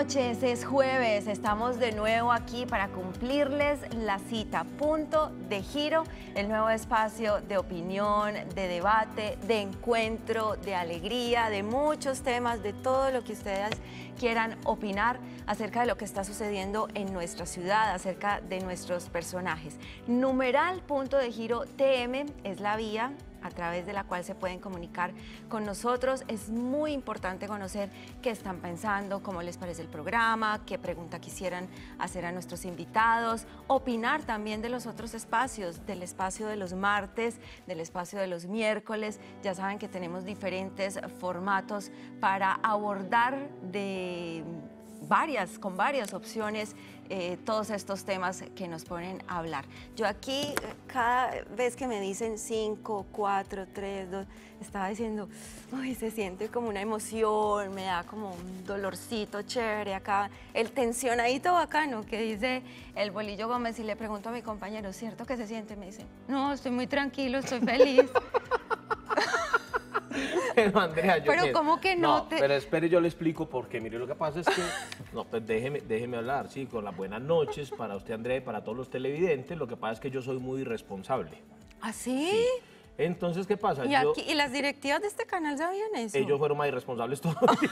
noches, es jueves, estamos de nuevo aquí para cumplirles la cita. Punto de Giro, el nuevo espacio de opinión, de debate, de encuentro, de alegría, de muchos temas, de todo lo que ustedes quieran opinar acerca de lo que está sucediendo en nuestra ciudad, acerca de nuestros personajes. Numeral Punto de Giro TM es la vía a través de la cual se pueden comunicar con nosotros. Es muy importante conocer qué están pensando, cómo les parece el programa, qué pregunta quisieran hacer a nuestros invitados, opinar también de los otros espacios, del espacio de los martes, del espacio de los miércoles. Ya saben que tenemos diferentes formatos para abordar con varias opciones todos estos temas que nos ponen a hablar. Yo aquí, cada vez que me dicen 5, 4, 3, 2, estaba diciendo, uy, se siente como una emoción, me da como un dolorcito chévere acá, el tensionadito bacano que dice el Bolillo Gómez, y le pregunto a mi compañero, ¿cierto que se siente? Me dice, no, estoy muy tranquilo, estoy feliz. Pero Andrea, pero ¿cómo que no? Pero espere, yo le explico porque mire, lo que pasa es que, no, pues déjeme hablar, sí, con las buenas noches para usted, Andrea, y para todos los televidentes. Lo que pasa es que yo soy muy irresponsable. ¿Ah, sí? Sí. Entonces, ¿qué pasa? ¿Y las directivas de este canal sabían eso? Ellos fueron más irresponsables todavía.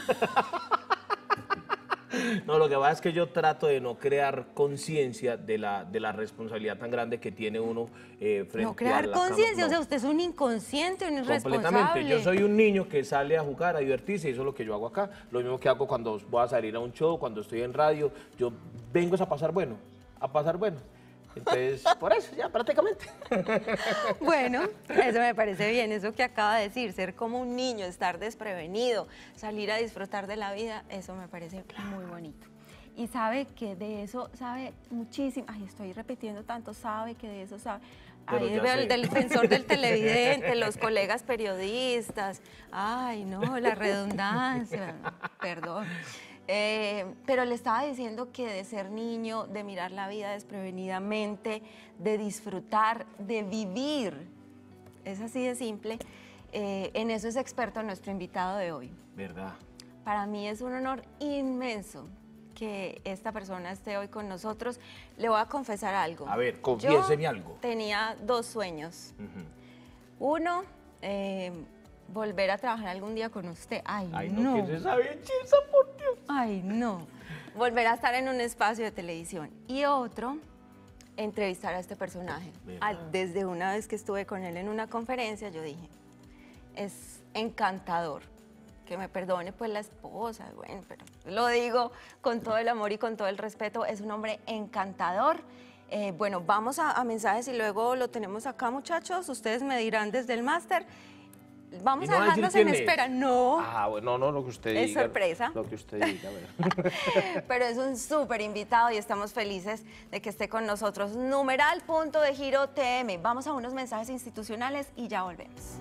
No, lo que pasa es que yo trato de no crear conciencia de la responsabilidad tan grande que tiene uno frente a la No crear conciencia, no. O sea, usted es un inconsciente, un irresponsable. Completamente. Yo soy un niño que sale a jugar, a divertirse, y eso es lo que yo hago acá. Lo mismo que hago cuando voy a salir a un show, cuando estoy en radio. Yo vengo a pasar bueno, Entonces, por eso, ya prácticamente. Bueno, eso me parece bien, eso que acaba de decir, ser como un niño, estar desprevenido, salir a disfrutar de la vida, eso me parece muy bonito. Y sabe que de eso sabe muchísimo, ay, estoy repitiendo tanto, sabe que de eso sabe. Ahí veo el defensor del televidente, los colegas periodistas, ay, no, la redundancia, perdón. Pero le estaba diciendo que de ser niño, de mirar la vida desprevenidamente, de disfrutar, de vivir, es así de simple, en eso es experto nuestro invitado de hoy. ¿Verdad? Para mí es un honor inmenso que esta persona esté hoy con nosotros. Le voy a confesar algo. A ver, confiéseme algo. Tenía dos sueños. Uno, volver a trabajar algún día con usted. Ay, no. ¿Qué es esa belleza, por Dios? Ay, no. Volver a estar en un espacio de televisión. Y otro, entrevistar a este personaje. Desde una vez que estuve con él en una conferencia, yo dije, es encantador. Que me perdone pues la esposa, bueno, pero lo digo con todo el amor y con todo el respeto, es un hombre encantador. Bueno, vamos a mensajes y luego lo tenemos acá, muchachos. Ustedes me dirán desde el máster. Vamos a dejarlos en espera. No. Ah, bueno, no, lo que usted diga. Es sorpresa. Lo que usted diga, a ver. Pero es un súper invitado y estamos felices de que esté con nosotros. Numeral Punto de Giro TM. Vamos a unos mensajes institucionales y ya volvemos.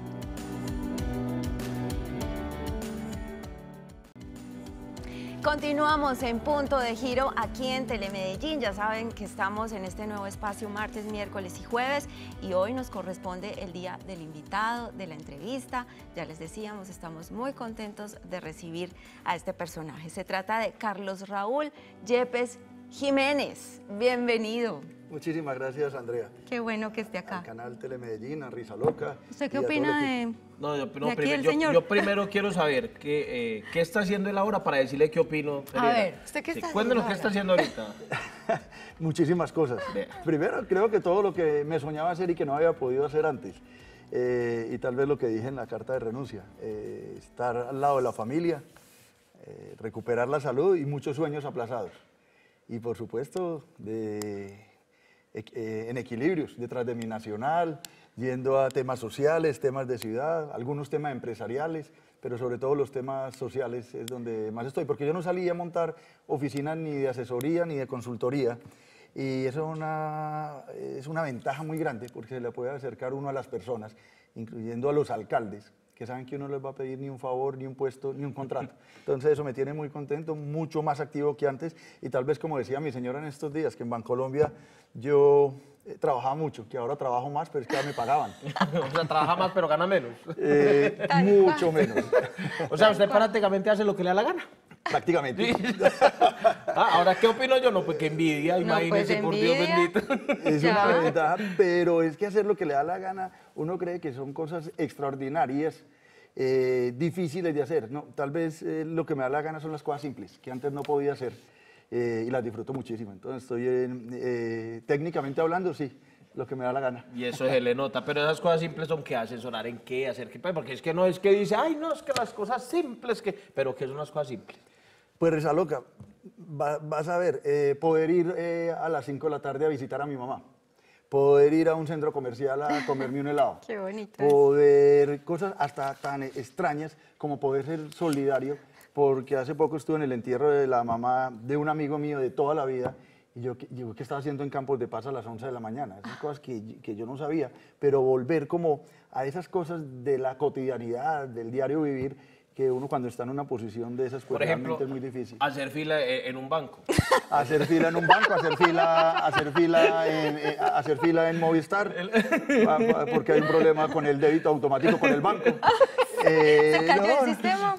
Continuamos en Punto de Giro aquí en Telemedellín. Ya saben que estamos en este nuevo espacio martes, miércoles y jueves, y hoy nos corresponde el día del invitado, de la entrevista. Ya les decíamos, estamos muy contentos de recibir a este personaje. Se trata de Carlos Raúl Yepes Jiménez. Bienvenido. Muchísimas gracias, Andrea. Qué bueno que esté acá. Al canal Telemedellín, a Risa Loca. ¿Usted qué opina de...? No, yo primero quiero saber qué está haciendo él ahora para decirle qué opino. A ver, ¿usted qué está haciendo? Cuéntenos qué está haciendo ahorita. Muchísimas cosas. Primero, creo que todo lo que me soñaba hacer y que no había podido hacer antes. Y tal vez lo que dije en la carta de renuncia. Estar al lado de la familia, recuperar la salud y muchos sueños aplazados. Y por supuesto, en equilibrios, detrás de mi nacional, yendo a temas sociales, temas de ciudad, algunos temas empresariales, pero sobre todo los temas sociales es donde más estoy, porque yo no salí a montar oficinas ni de asesoría ni de consultoría, y eso es una ventaja muy grande, porque se le puede acercar uno a las personas, incluyendo a los alcaldes, que saben que uno no les va a pedir ni un favor, ni un puesto, ni un contrato. Entonces eso me tiene muy contento, mucho más activo que antes, y tal vez como decía mi señora en estos días, que en Bancolombia yo trabajaba mucho, que ahora trabajo más, pero es que ya me pagaban. O sea, trabaja más pero gana menos. Mucho menos. O sea, usted prácticamente hace lo que le da la gana. Prácticamente. Ahora, ¿qué opino yo? No, pues qué envidia, No, pues, imagínese, por Dios envidia. bendito. Es Ya. una ventaja, pero es que hacer lo que le da la gana, uno cree que son cosas extraordinarias, difíciles de hacer. No, tal vez lo que me da la gana son las cosas simples, que antes no podía hacer, y las disfruto muchísimo. Entonces estoy, técnicamente hablando, sí, lo que me da la gana. Y eso se le nota, pero esas cosas simples son que asesorar en qué, hacer qué, porque es que no es que dice, ay, no, es que las cosas simples, pero ¿qué son las cosas simples? Pues Reza Loca, vas a ver, poder ir a las 5 de la tarde a visitar a mi mamá, poder ir a un centro comercial a comerme un helado, Qué bonito. poder, cosas hasta tan extrañas como poder ser solidario, porque hace poco estuve en el entierro de la mamá de un amigo mío de toda la vida, y yo, ¿qué estaba haciendo en Campos de Paz a las 11 de la mañana? Esas cosas que yo no sabía, pero volver como a esas cosas de la cotidianidad, del diario vivir, que uno cuando está en una posición de esas, pues Por ejemplo, realmente es muy difícil. hacer fila en un banco. Hacer fila en un banco, hacer fila en Movistar, porque hay un problema con el débito automático con el banco. ¿Se cayó el sistema?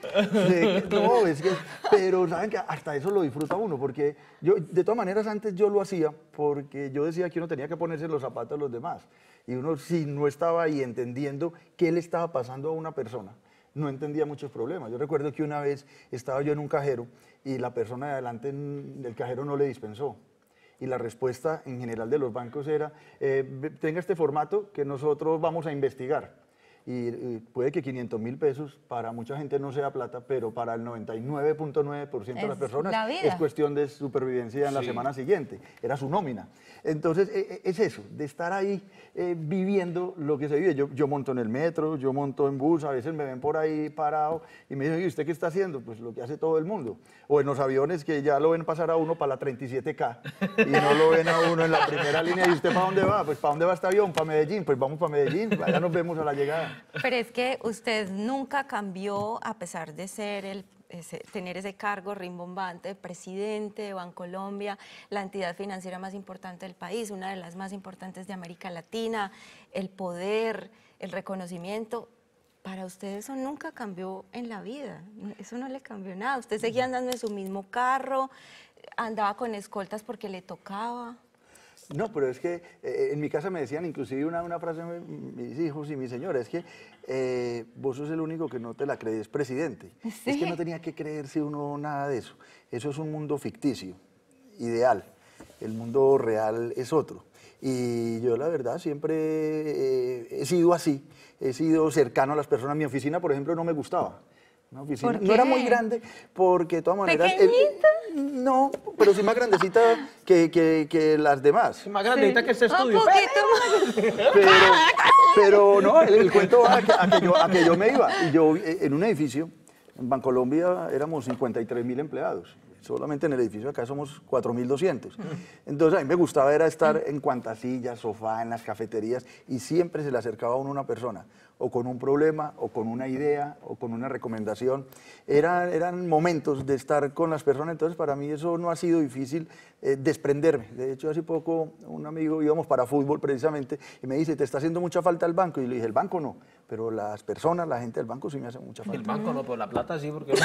No, es que, pero saben que hasta eso lo disfruta uno, porque yo, de todas maneras, antes yo lo hacía, porque yo decía que uno tenía que ponerse en los zapatos de los demás, y uno si no estaba ahí entendiendo qué le estaba pasando a una persona, no entendía muchos problemas. Yo recuerdo que una vez estaba yo en un cajero y la persona de adelante del cajero no le dispensó. Y la respuesta en general de los bancos era, tenga este formato que nosotros vamos a investigar. Y puede que 500.000 pesos para mucha gente no sea plata, pero para el 99.9% de las Es personas la vida. es cuestión de supervivencia en la semana siguiente. Era su nómina. Entonces, es eso, de estar ahí viviendo lo que se vive. Yo monto en el metro, yo monto en bus, a veces me ven por ahí parado y me dicen, ¿y usted qué está haciendo? Pues lo que hace todo el mundo. O en los aviones que ya lo ven pasar a uno para la 37K y no lo ven a uno en la primera línea. ¿Y usted para dónde va? Pues ¿para dónde va este avión? ¿Para Medellín? Pues vamos para Medellín, allá nos vemos a la llegada. Pero es que usted nunca cambió, a pesar de ser tener ese cargo rimbombante, presidente de Bancolombia, la entidad financiera más importante del país, una de las más importantes de América Latina, el poder, el reconocimiento. Para usted eso nunca cambió en la vida, eso no le cambió nada. Usted seguía andando en su mismo carro, andaba con escoltas porque le tocaba. No, pero es que en mi casa me decían inclusive una frase mis hijos y mi señora, es que vos sos el único que no te la crees presidente. Sí. Es que no tenía que creerse uno nada de eso. Eso es un mundo ficticio, ideal. El mundo real es otro. Y yo la verdad siempre he sido así, he sido cercano a las personas. Mi oficina, por ejemplo, no me gustaba. Una oficina. ¿Por No era qué? muy grande, porque de todas maneras... ¿Pequeñita? No, pero sí más grandecita que las demás. Más grandita que este estudio. Un poquito más. Pero no, el cuento va a que yo me iba. Y yo en un edificio, en Bancolombia éramos 53.000 empleados. Solamente en el edificio acá somos 4.200. Entonces a mí me gustaba era estar en cuantas sillas, sofá, en las cafeterías, y siempre se le acercaba a uno una persona, o con un problema, o con una idea, o con una recomendación. Eran momentos de estar con las personas, entonces para mí eso no ha sido difícil desprenderme. De hecho, hace poco un amigo, íbamos para fútbol precisamente, y me dice, ¿te está haciendo mucha falta el banco? Y le dije, el banco no, pero las personas, la gente del banco sí me hace mucha falta. El banco no, pero la plata sí, porque...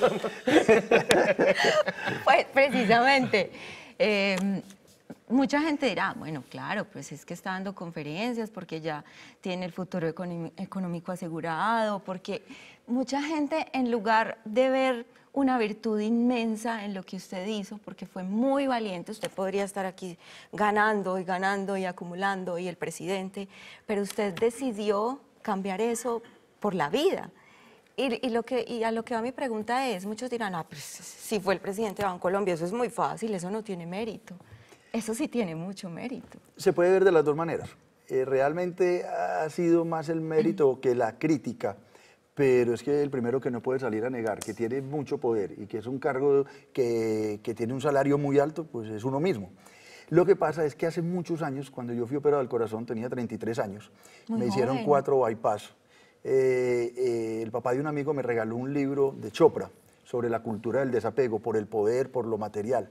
Pues precisamente, mucha gente dirá, bueno, claro, pues es que está dando conferencias porque ya tiene el futuro económico asegurado, porque mucha gente en lugar de ver una virtud inmensa en lo que usted hizo, porque fue muy valiente, usted podría estar aquí ganando y acumulando, y el presidente, pero usted decidió cambiar eso por la vida. Y a lo que va mi pregunta es, muchos dirán, pues si fue el presidente de Bancolombia, eso es muy fácil, eso no tiene mérito. Eso sí tiene mucho mérito. Se puede ver de las dos maneras. Realmente ha sido más el mérito que la crítica, pero es que el primero que no puede salir a negar, que tiene mucho poder y que es un cargo que tiene un salario muy alto, pues es uno mismo. Lo que pasa es que hace muchos años, cuando yo fui operado del corazón, tenía 33 años, me hicieron 4 bypass. El papá de un amigo me regaló un libro de Chopra sobre la cultura del desapego, por el poder, por lo material.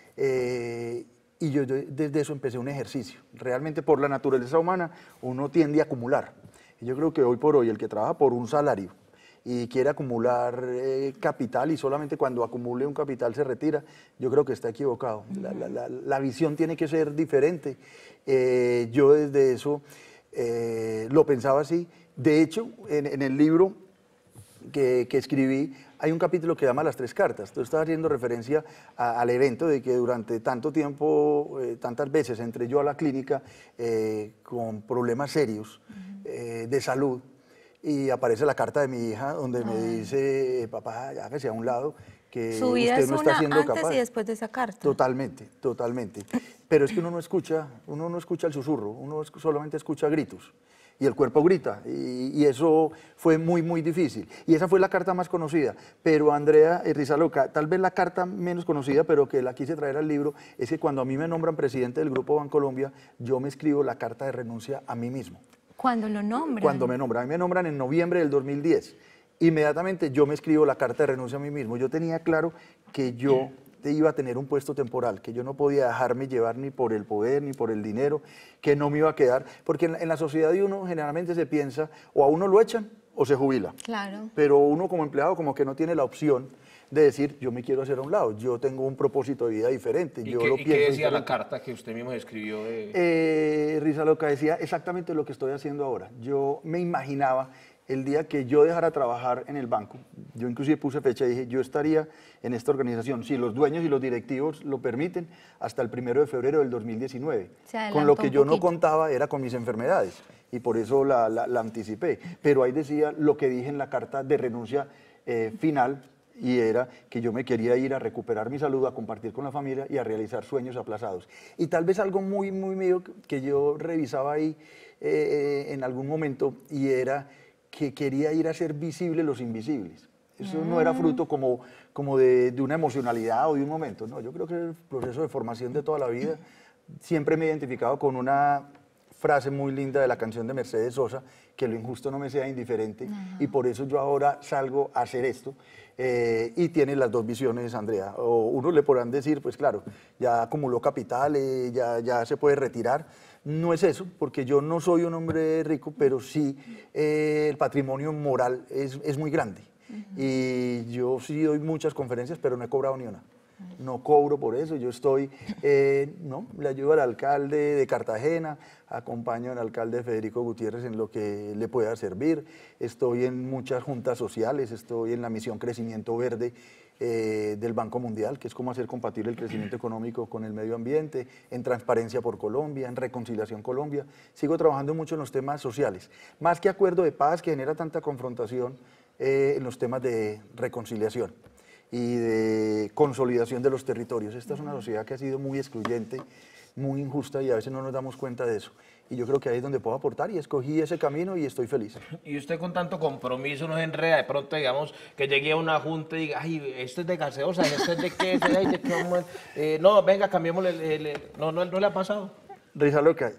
Y yo desde eso empecé un ejercicio. Realmente por la naturaleza humana uno tiende a acumular. Y yo creo que hoy por hoy el que trabaja por un salario y quiere acumular capital y solamente cuando acumule un capital se retira, yo creo que está equivocado. La visión tiene que ser diferente. Yo desde eso lo pensaba así. De hecho, en el libro que escribí, hay un capítulo que llama Las Tres Cartas. Tú estás haciendo referencia al evento de que durante tanto tiempo, tantas veces entré yo a la clínica con problemas serios de salud y aparece la carta de mi hija donde me dice, papá, hágase a un lado, que Su vida usted es no está una siendo antes capaz. y después de esa carta. Totalmente, totalmente. Pero es que uno no escucha el susurro, uno solamente escucha gritos. Y el cuerpo grita, y eso fue muy, muy difícil. Y esa fue la carta más conocida. Pero Andrea Risaloca, tal vez la carta menos conocida, pero que la quise traer al libro, es que cuando a mí me nombran presidente del Grupo Bancolombia, yo me escribo la carta de renuncia a mí mismo. Cuando lo nombran. Cuando me nombran. A mí me nombran en noviembre del 2010. Inmediatamente yo me escribo la carta de renuncia a mí mismo. Yo tenía claro que yo iba a tener un puesto temporal, que yo no podía dejarme llevar ni por el poder ni por el dinero, que no me iba a quedar, porque en la sociedad de uno generalmente se piensa o a uno lo echan o se jubila. Claro. Pero uno como empleado como que no tiene la opción de decir, yo me quiero hacer a un lado, yo tengo un propósito de vida diferente. ¿Y yo qué, lo y pienso qué decía la diferente. carta que usted mismo escribió? Risaloca decía exactamente lo que estoy haciendo ahora. Yo me imaginaba el día que yo dejara trabajar en el banco, yo inclusive puse fecha y dije, yo estaría en esta organización, si los dueños y los directivos lo permiten, hasta el 1 de febrero del 2019. Con lo que yo no contaba era con mis enfermedades y por eso la anticipé. Pero ahí decía lo que dije en la carta de renuncia final, y era que yo me quería ir a recuperar mi salud, a compartir con la familia y a realizar sueños aplazados. Y tal vez algo muy, muy mío que yo revisaba ahí en algún momento, y era que quería ir a hacer visibles los invisibles. Eso no era fruto como de una emocionalidad o de un momento, no, yo creo que el proceso de formación de toda la vida. Siempre me he identificado con una frase muy linda de la canción de Mercedes Sosa, que lo injusto no me sea indiferente, y por eso yo ahora salgo a hacer esto. Y tiene las dos visiones, Andrea. O uno le podrán decir, pues claro, ya acumuló capital, ya se puede retirar. No es eso, porque yo no soy un hombre rico, pero sí el patrimonio moral es muy grande. Y yo sí doy muchas conferencias, pero no he cobrado ni una. No cobro por eso, yo estoy, no, le ayudo al alcalde de Cartagena, acompaño al alcalde Federico Gutiérrez en lo que le pueda servir, estoy en muchas juntas sociales, estoy en la misión Crecimiento Verde del Banco Mundial, que es cómo hacer compatible el crecimiento económico con el medio ambiente, en Transparencia por Colombia, en Reconciliación Colombia. Sigo trabajando mucho en los temas sociales, más que acuerdo de paz que genera tanta confrontación, en los temas de reconciliación y de consolidación de los territorios. Esta es una sociedad que ha sido muy excluyente, muy injusta, y a veces no nos damos cuenta de eso. Y yo creo que ahí es donde puedo aportar, y escogí ese camino y estoy feliz. Y usted con tanto compromiso no se enreda, de pronto digamos que llegue a una junta y diga, ay, este es de gaseosa, este es de qué, ay, de qué vamos no, venga, cambiémosle, no le ha pasado. Risaloca,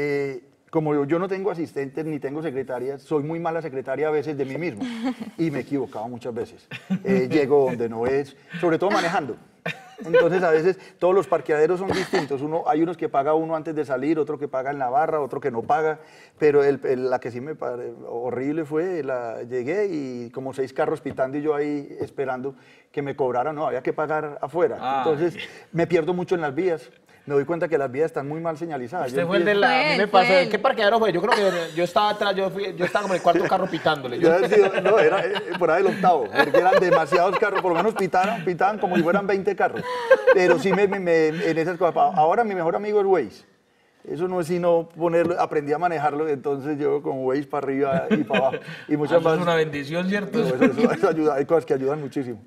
como yo no tengo asistentes ni tengo secretarias, soy muy mala secretaria a veces de mí mismo y me he equivocado muchas veces. Llego donde no es, sobre todo manejando. Entonces a veces todos los parqueaderos son distintos. Hay unos que paga uno antes de salir, otro que paga en la barra, otro que no paga. Pero la que sí me pareció horrible fue, llegué y como 6 carros pitando y yo ahí esperando que me cobraran. No, había que pagar afuera. Entonces me pierdo mucho en las vías. Me doy cuenta que las vías están muy mal señalizadas. Usted fue el de la... A mí me pasó... ¿Qué parqueadero fue? Yo creo que yo estaba atrás, yo estaba como en el cuarto carro pitándole. No, era por ahí el octavo, porque eran demasiados carros, por lo menos pitaban como si fueran 20 carros. Pero sí en esas cosas. Ahora mi mejor amigo es Waze. Eso no es sino ponerlo, aprendí a manejarlo, entonces yo con Waze para arriba y para abajo. Y muchas más. Es una bendición, ¿cierto? Eso ayuda, hay cosas que ayudan muchísimo.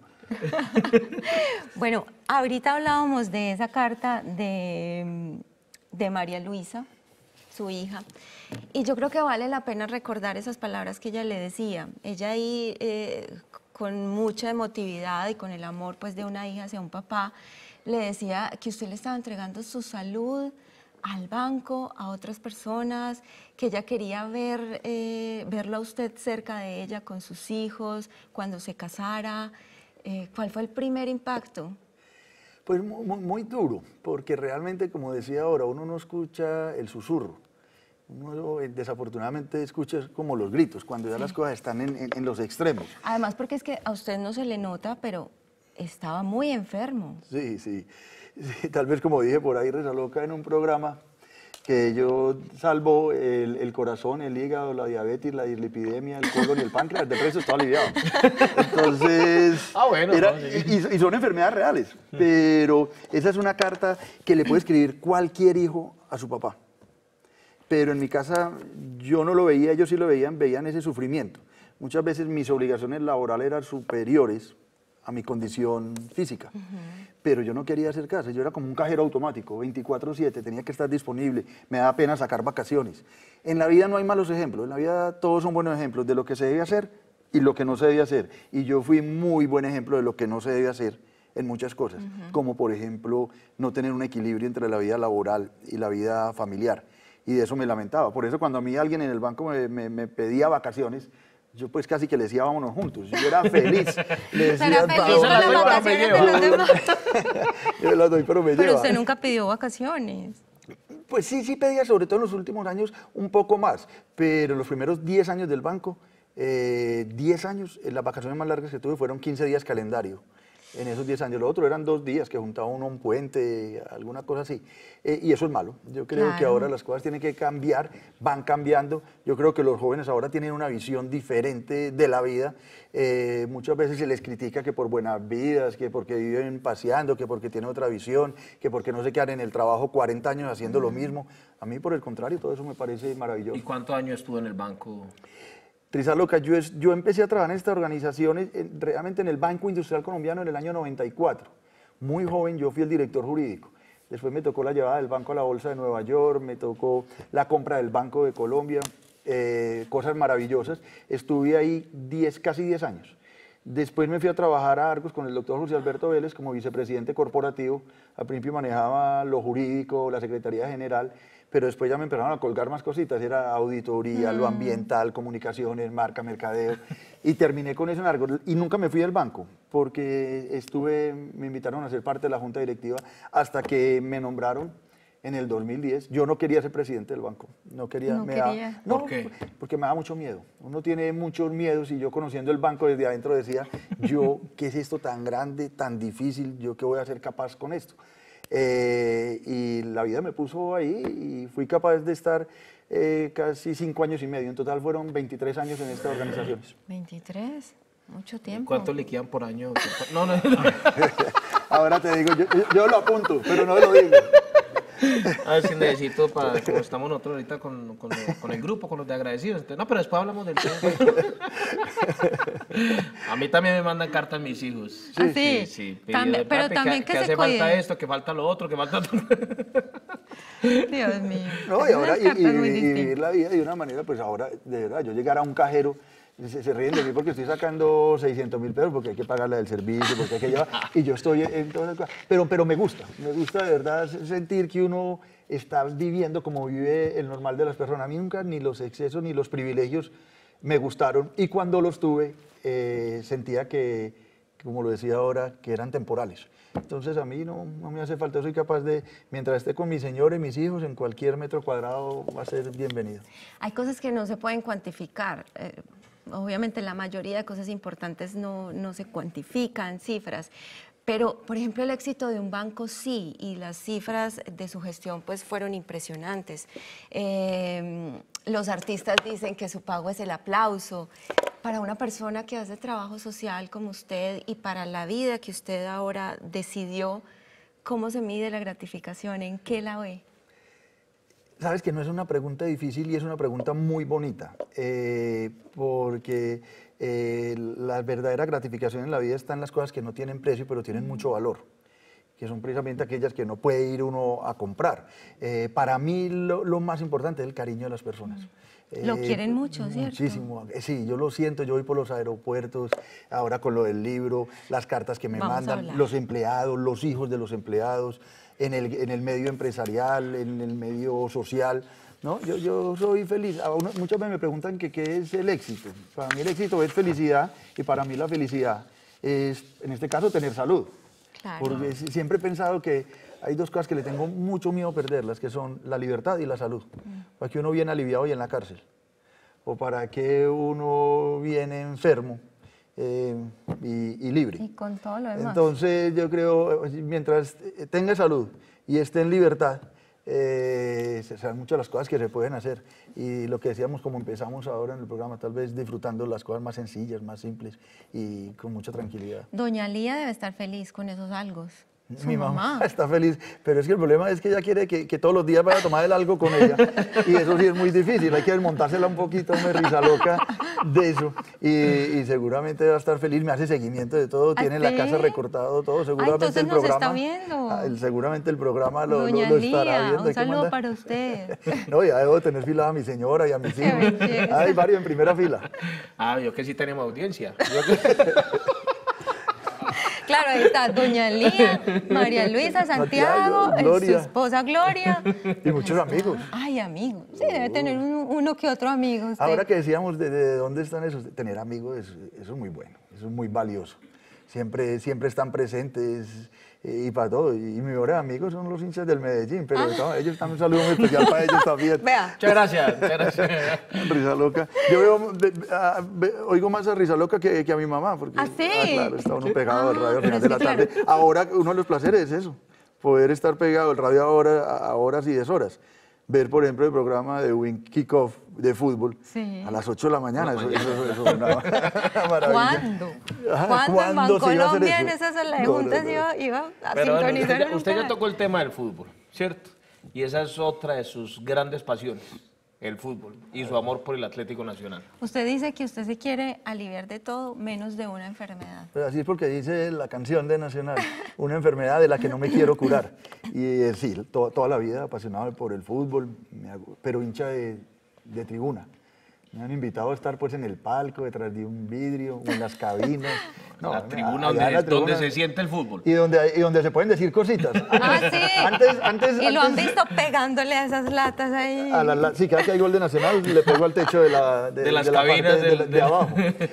Bueno, ahorita hablábamos de esa carta de María Luisa, su hija, y yo creo que vale la pena recordar esas palabras que ella le decía. Ella ahí, con mucha emotividad y con el amor pues, de una hija hacia un papá, le decía que usted le estaba entregando su salud al banco, a otras personas, que ella quería verlo a usted cerca de ella con sus hijos, cuando se casara. ¿Cuál fue el primer impacto? Pues muy duro, porque realmente, como decía ahora, uno no escucha el susurro. Uno desafortunadamente escucha como los gritos, cuando ya las cosas están en los extremos. Además, porque es que a usted no se le nota, pero estaba muy enfermo. Sí, sí. Sí, tal vez como dije por ahí, Reza Loca, en un programa, que yo salvo el corazón, el hígado, la diabetes, la dislipidemia, el colon y el páncreas, de precio está aliviado. Entonces, bueno, y son enfermedades reales, pero esa es una carta que le puede escribir cualquier hijo a su papá. Pero en mi casa yo no lo veía, ellos sí lo veían ese sufrimiento. Muchas veces mis obligaciones laborales eran superiores a mi condición física, pero yo no quería hacer caso, yo era como un cajero automático, 24/7, tenía que estar disponible, me daba pena sacar vacaciones. En la vida no hay malos ejemplos, en la vida todos son buenos ejemplos de lo que se debe hacer y lo que no se debe hacer, y yo fui muy buen ejemplo de lo que no se debe hacer en muchas cosas, como por ejemplo no tener un equilibrio entre la vida laboral y la vida familiar, y de eso me lamentaba. Por eso cuando a mí alguien en el banco me pedía vacaciones, yo pues casi que le decía vámonos juntos, yo era feliz. Le decía, feliz con las vacaciones de los demás. Yo las doy, pero me Pero lleva. usted nunca pidió vacaciones. Pues sí pedía, sobre todo en los últimos años, un poco más, pero los primeros 10 años del banco, 10 años, las vacaciones más largas que tuve fueron 15 días calendario. En esos 10 años, lo otro eran 2 días que juntaba uno a un puente, alguna cosa así. Y eso es malo. Yo creo que ahora las cosas tienen que cambiar, van cambiando. Yo creo que los jóvenes ahora tienen una visión diferente de la vida. Muchas veces se les critica que por buenas vidas, que porque viven paseando, que porque tienen otra visión, que porque no se quedan en el trabajo 40 años haciendo lo mismo. A mí, por el contrario, todo eso me parece maravilloso. ¿Y cuántos años estuvo en el banco? Reza Loca, yo empecé a trabajar en estas organizaciones, realmente en el Banco Industrial Colombiano en el año 94. Muy joven, yo fui el director jurídico. Después me tocó la llevada del banco a la Bolsa de Nueva York, me tocó la compra del Banco de Colombia, cosas maravillosas. Estuve ahí casi 10 años. Después me fui a trabajar a Argos con el doctor José Alberto Vélez como vicepresidente corporativo. Al principio manejaba lo jurídico, la Secretaría General, pero después ya me empezaron a colgar más cositas, era auditoría, lo ambiental, comunicaciones, marca, mercadeo, y terminé con eso en Argos. Y nunca me fui del banco, porque me invitaron a ser parte de la junta directiva hasta que me nombraron en el 2010. Yo no quería ser presidente del banco, no quería. ¿Por qué? Porque me da mucho miedo. Uno tiene muchos miedos y yo conociendo el banco desde adentro decía, ¿qué es esto tan grande, tan difícil? ¿Yo qué voy a ser capaz con esto? Y la vida me puso ahí y fui capaz de estar casi 5 años y medio. En total fueron 23 años en estas organizaciones. 23, mucho tiempo. ¿Cuánto liquidan por año? No. Ahora te digo, yo lo apunto, pero no lo digo. A ver si necesito para, como estamos nosotros ahorita con el grupo, con los de agradecidos. Entonces, no, pero después hablamos del tema. A mí también me mandan cartas mis hijos. Sí. Sí. Pero también que se hace cuiden. falta esto, que falta lo otro, que falta... Dios mío. No, y ahora vivir la vida de una manera, pues ahora, de verdad, yo llegar a un cajero, se ríen de mí porque estoy sacando 600.000 pesos, porque hay que pagarle del servicio, porque hay que llevar, y yo estoy en todas las cosas. Pero me gusta de verdad sentir que uno está viviendo como vive el normal de las personas. A mí nunca ni los excesos ni los privilegios me gustaron, y cuando los tuve sentía que, como lo decía ahora, que eran temporales. Entonces a mí no me hace falta, soy capaz de, mientras esté con mi señora y mis hijos, en cualquier metro cuadrado va a ser bienvenido. Hay cosas que no se pueden cuantificar. Obviamente la mayoría de cosas importantes no se cuantifican, cifras, pero por ejemplo el éxito de un banco sí, y las cifras de su gestión pues fueron impresionantes. Los artistas dicen que su pago es el aplauso. Para una persona que hace trabajo social como usted y para la vida que usted ahora decidió, ¿cómo se mide la gratificación? ¿En qué la ve? Sabes que no es una pregunta difícil y es una pregunta muy bonita, porque la verdadera gratificación en la vida está en las cosas que no tienen precio, pero tienen mucho valor, que son precisamente aquellas que no puede ir uno a comprar. Para mí lo más importante es el cariño de las personas. Lo quieren mucho, ¿cierto? Muchísimo. Sí, yo lo siento, yo voy por los aeropuertos, ahora con lo del libro, las cartas que me mandan, los empleados, los hijos de los empleados, en el medio empresarial, en el medio social, ¿no? Yo soy feliz. Muchas veces me preguntan que qué es el éxito. Para mí el éxito es felicidad, y para mí la felicidad es, en este caso, tener salud. Claro. Porque siempre he pensado que hay dos cosas que le tengo mucho miedo a perderlas, que son la libertad y la salud. Para que uno viene aliviado y en la cárcel, o para que uno viene enfermo y libre. Y con todo lo demás. Entonces yo creo, mientras tenga salud y esté en libertad, son muchas las cosas que se pueden hacer. Y lo que decíamos, como empezamos ahora en el programa, tal vez disfrutando las cosas más sencillas, más simples y con mucha tranquilidad. Doña Lía debe estar feliz con esos algos. Mi mamá está feliz, pero es que el problema es que ella quiere que todos los días vaya a tomar el algo con ella, y eso sí es muy difícil, hay que desmontársela un poquito, me risa loca de eso, y seguramente va a estar feliz, me hace seguimiento de todo, tiene la casa recortado, todo, seguramente entonces el programa... nos está viendo. Seguramente el programa lo Doña estará Lía, viendo. un saludo para usted. No, ya debo tener fila a mi señora y a mis hijos. Hay varios en primera fila. Yo que sí tenemos audiencia. Claro, ahí está Doña Lía, María Luisa, Santiago, su esposa Gloria. Y muchos amigos. Ay, amigos. Sí, debe tener uno que otro amigo. Usted. Ahora que decíamos de dónde están esos, tener amigos, eso es muy bueno, eso es muy valioso. Siempre están presentes y para todo. Y mis mejores amigos son los hinchas del Medellín, pero ellos están un saludo muy especial para ellos también. Vea. Muchas gracias. Risa loca. Yo oigo más a Risa Loca que a mi mamá, porque sí. Claro, está uno pegado al radio al final de la tarde. Ahora uno de los placeres es eso, poder estar pegado al radio a horas y deshoras. Ver, por ejemplo, el programa de Win Kickoff de fútbol a las 8 de la mañana. Eso es una maravilla. ¿Cuándo? ¿Cuándo en Colombia en esas juntas iba a sintonizar? Usted ya tocó el tema del fútbol, ¿cierto? Y esa es otra de sus grandes pasiones, el fútbol y su amor por el Atlético Nacional. Usted dice que usted se quiere aliviar de todo menos de una enfermedad. Pero así es porque dice la canción de Nacional, una enfermedad de la que no me quiero curar. Y sí, toda la vida apasionado por el fútbol, pero hincha de tribuna. Me han invitado a estar pues en el palco, detrás de un vidrio, o en las cabinas. No, la tribuna donde se siente el fútbol. Y donde se pueden decir cositas. Sí. Y lo han visto pegándole a esas latas ahí. Sí, cada que hay gol de Nacional le pego al techo de las cabinas de abajo.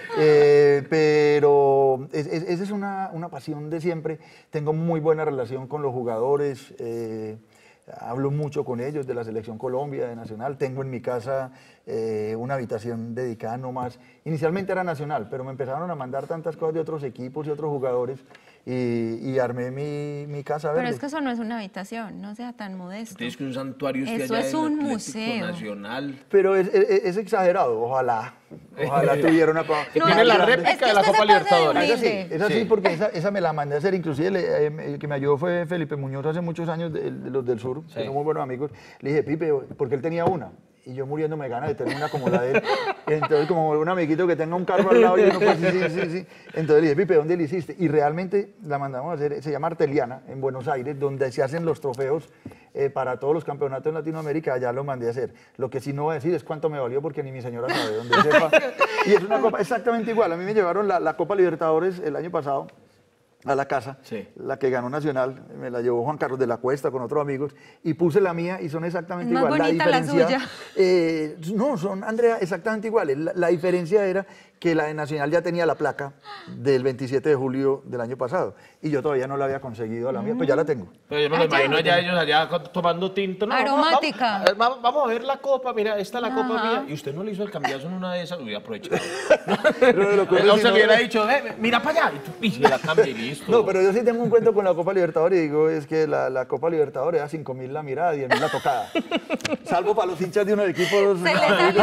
Pero esa es una pasión de siempre. Tengo muy buena relación con los jugadores. Hablo mucho con ellos de la Selección Colombia, de Nacional. Tengo en mi casa una habitación dedicada nomás. Inicialmente era Nacional, pero me empezaron a mandar tantas cosas de otros equipos y otros jugadores y armé mi casa verde. Pero es que eso no es una habitación, no sea tan modesto. Es que un santuario eso es un museo Nacional. Pero es exagerado, ojalá tuviera una... Que tiene la réplica de la Copa Libertadores. Es así porque esa me la mandé a hacer, inclusive el que me ayudó fue Felipe Muñoz hace muchos años, de los del sur, que son muy buenos amigos. Le dije, Pipe, porque él tenía una. Y yo muriendo me gana de tener una como la de él. Entonces, como un amiguito que tenga un carro al lado, y uno pues sí. Entonces le dije, Pipe, ¿dónde la hiciste? Y realmente la mandamos a hacer, se llama Arteliana, en Buenos Aires, donde se hacen los trofeos para todos los campeonatos en Latinoamérica. Allá lo mandé a hacer. Lo que sí no voy a decir es cuánto me valió, porque ni mi señora sabe dónde sepa. Y es una copa exactamente igual. A mí me llevaron la Copa Libertadores el año pasado a la casa, la que ganó Nacional, me la llevó Juan Carlos de la Cuesta con otros amigos, y puse la mía y son exactamente igual. Más bonita la suya. No, son, Andrea, exactamente iguales. La diferencia era que la de Nacional ya tenía la placa del 27 de julio del año pasado, y yo todavía no la había conseguido a la mía, pues ya la tengo. Pero yo me lo imagino ya ellos allá tomando tinto. No, aromática. Vamos a ver la copa, mira, esta es la copa mía. Y usted no le hizo el cambiazo en una de esas, hubiera aprovechado. No se hubiera dicho, mira para allá, y se la cambia y listo. No, pero yo sí tengo un cuento con la Copa Libertadores y digo, es que la Copa Libertadores da 5.000 la mirada, 10.000 la tocada. Salvo para los hinchas de unos equipos. Se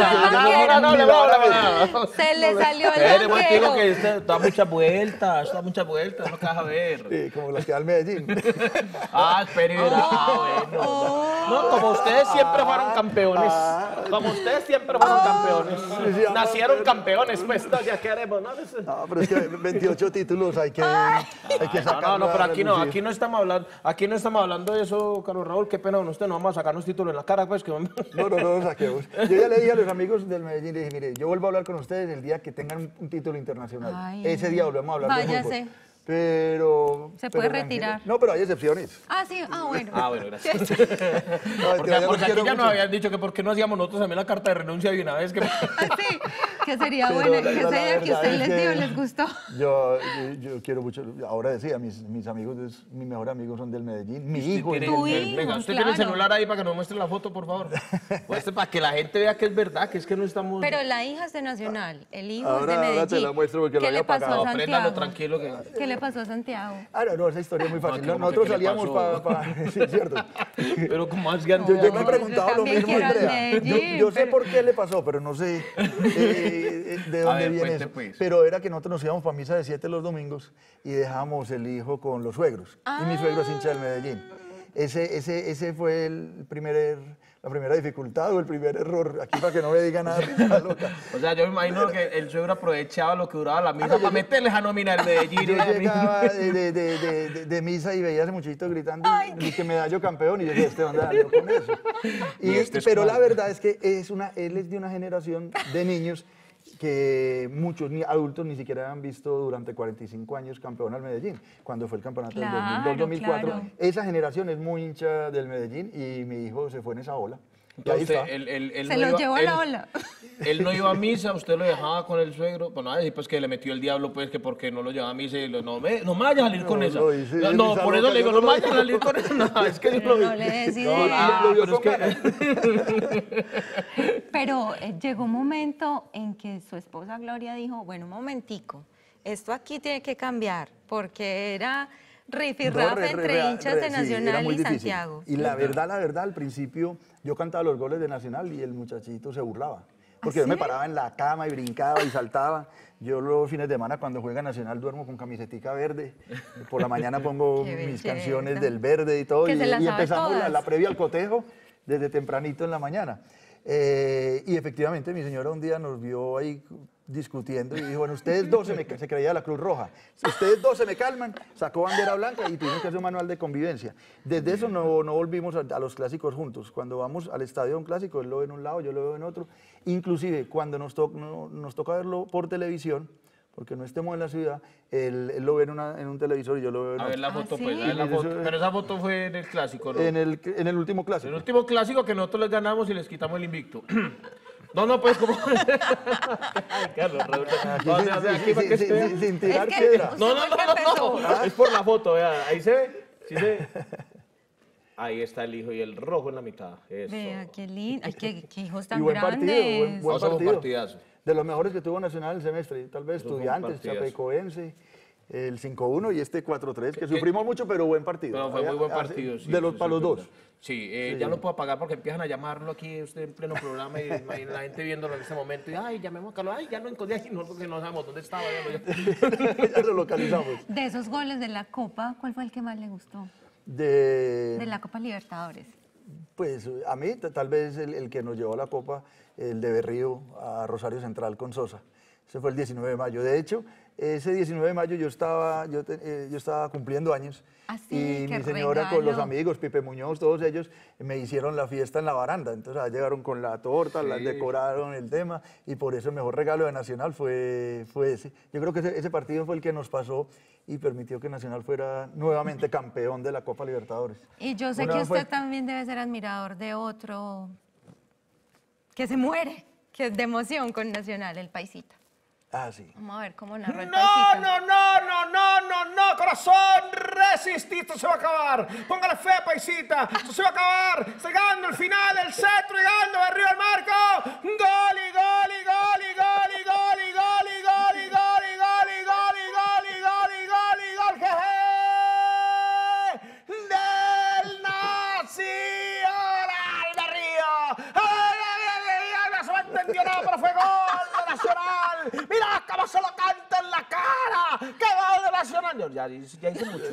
le salió el banquero. Que da muchas vueltas, no te vas a ver. Sí, como las que da el Medellín. Espera, bueno. No, como ustedes siempre fueron campeones. Nacieron campeones, pues, no, ya queremos, ¿no? No, pero es que 28 títulos hay que sacar. No, pero aquí no estamos hablando de eso, Carlos Raúl, qué pena con usted, no vamos a sacarnos títulos en la cara, pues. No lo saquemos. Yo ya le dije a los amigos del Medellín, le dije, mire, yo vuelvo a hablar con ustedes el día que tengan un título internacional. Ese día volvemos a hablar de fútbol. Pero... Se puede retirar. No, pero hay excepciones. Sí, bueno. Bueno, gracias. Porque aquí ya nos habían dicho que por qué no hacíamos nosotros también la carta de renuncia de una vez. Sí. Que sería Pero bueno, la que sería que verdad usted es les que dio, les gustó. Yo quiero mucho, ahora decía, mis amigos, mis mejores amigos son del Medellín, mi hijo es Tiene del Tu Medellín. hijo, Venga, usted tiene el claro. celular ahí para que nos muestre la foto, por favor. Pues para que la gente vea que es verdad, que es que no estamos... Pero la hija es de Nacional, el hijo es de Ahora Medellín. te la muestro porque lo ¿Qué había le pasó apagado. a Apréndalo Santiago? tranquilo que... ¿Qué le pasó a Santiago? Ah, no, esa historia es muy fácil. ¿qué- cómo Nosotros que qué le salíamos pasó? para... Sí, es cierto. Pero como más que Yo me he yo preguntado lo también mismo, quiero al Andrea. Medellín, Yo sé pero- por qué le pasó, pero no sé de dónde ver, viene cuente, eso. pues. Pero era que nosotros nos íbamos para misa de 7 los domingos y dejábamos el hijo con los suegros. Y mi suegro es hincha del Medellín. Ese fue la primera dificultad o el primer error. Aquí para que no me digan nada, risa loca. O sea, yo me imagino que el suegro aprovechaba lo que duraba la misa para meterles a nómina al Medellín. Yo llegaba de misa y veía a ese muchachito gritando y que medallo campeón y yo decía, ¿dónde salió con eso? Pero la verdad es que él es de una generación de niños que muchos adultos ni siquiera han visto durante 45 años campeón al Medellín, cuando fue el campeonato Claro, del 2002-2004. claro. Esa generación es muy hincha del Medellín y mi hijo se fue en esa ola. Y ahí Entonces, está. él Se no lo iba- llevó a la ola. Él no iba a misa, usted lo dejaba con el suegro. Bueno, a decir pues que le metió el diablo, pues que porque no lo llevaba a misa y no me vaya a salir con No, esa. lo hice, No, esa por eso loca, le digo, yo no no me lo vaya a salir con eso. No, es que yo Pero lo no le decidí. lo vio pero es con que... Pero llegó un momento en que su esposa Gloria dijo, bueno, un momentico, esto aquí tiene que cambiar, porque era rifirrafe entre hinchas de sí, era Nacional muy y difícil. Santiago. Y la verdad, al principio yo cantaba los goles de Nacional y el muchachito se burlaba. Porque yo me paraba en la cama y brincaba y saltaba. Yo los fines de semana cuando juega Nacional duermo con camisetica verde. Por la mañana pongo Qué mis belleza. canciones del verde y todo. Que Y, se las y sabe empezamos todas. la previa al cotejo desde tempranito en la mañana. Y efectivamente mi señora un día nos vio ahí discutiendo y dijo, bueno, ustedes dos se creía de la Cruz Roja, si ustedes dos se me calman, sacó bandera blanca y tuvimos que hacer un manual de convivencia. Desde eso no volvimos a los clásicos juntos. Cuando vamos al estadio a un clásico, él lo ve en un lado, yo lo veo en otro. Inclusive cuando nos toca verlo por televisión, porque no estemos en la ciudad, él lo ve en un televisor y yo lo veo en A ver otro. la foto, ¿sí? pues, a ver la foto. Pero esa foto fue en el clásico, ¿no? En el último clásico. El último clásico que nosotros les ganamos y les quitamos el invicto. No, pues como... Ay, Carlos, Aquí, no, o sea, aquí para que se vea. sin tirar Es que- piedra. No, ¿Usted por qué empezó? Es por la foto, vea. Ahí se ve. ¿Sí se ve? Ahí está el hijo y el rojo en la mitad. Eso. Vea, qué lindo. Ay, qué hijos Y tan buen partido, grandes. buen Eso fue un partido. partidazo. De los mejores que tuvo Nacional el semestre, tal vez Eso fue un Estudiantes, partidazo. Chapecoense, el 5-1 y este 4-3, que sufrimos mucho, pero buen partido. Pero fue muy buen partido. Sí, Para los dos. Sí, ya no puedo apagar porque empiezan a llamarlo aquí usted en pleno programa y la gente viéndolo en este momento. Y, ay, llamemos a Carlos. Ay, ya no encontré aquí, no, porque no sabemos dónde estaba. Ya lo localizamos. De esos goles de la Copa, ¿cuál fue el que más le gustó? De De la Copa Libertadores. Pues a mí tal vez el que nos llevó la copa, el de Berrío a Rosario Central con Sosa. Ese fue el 19 de mayo. De hecho, ese 19 de mayo yo estaba cumpliendo años. Ah, sí, Y qué mi señora con los regalo. amigos, Pipe Muñoz, todos ellos, me hicieron la fiesta en la baranda. Entonces llegaron con la torta, las decoraron el tema y por eso el mejor regalo de Nacional fue ese. Yo creo que ese partido fue el que nos pasó y permitió que Nacional fuera nuevamente campeón de la Copa Libertadores. Y yo sé Una que vez fue- usted también debe ser admirador de otro que se muere, que es de emoción con Nacional, el Paisita. Ah, sí. Vamos a ver cómo narra el No, Paisita. no, corazón, resistí, esto se va a acabar. Póngale fe, paisita, esto se va a acabar. Está llegando el final, el centro, llegando arriba al marco. Gol y gol y gol y gol y gol y gol y gol y gol y gol y gol y gol y gol y gol y gol, jeje, del Nacional de Río. No se me entendió nada, pero fue gol de Nacional. Mira cómo se lo canta en la cara. ¡Qué gol de Nacional! Ya hice mucho.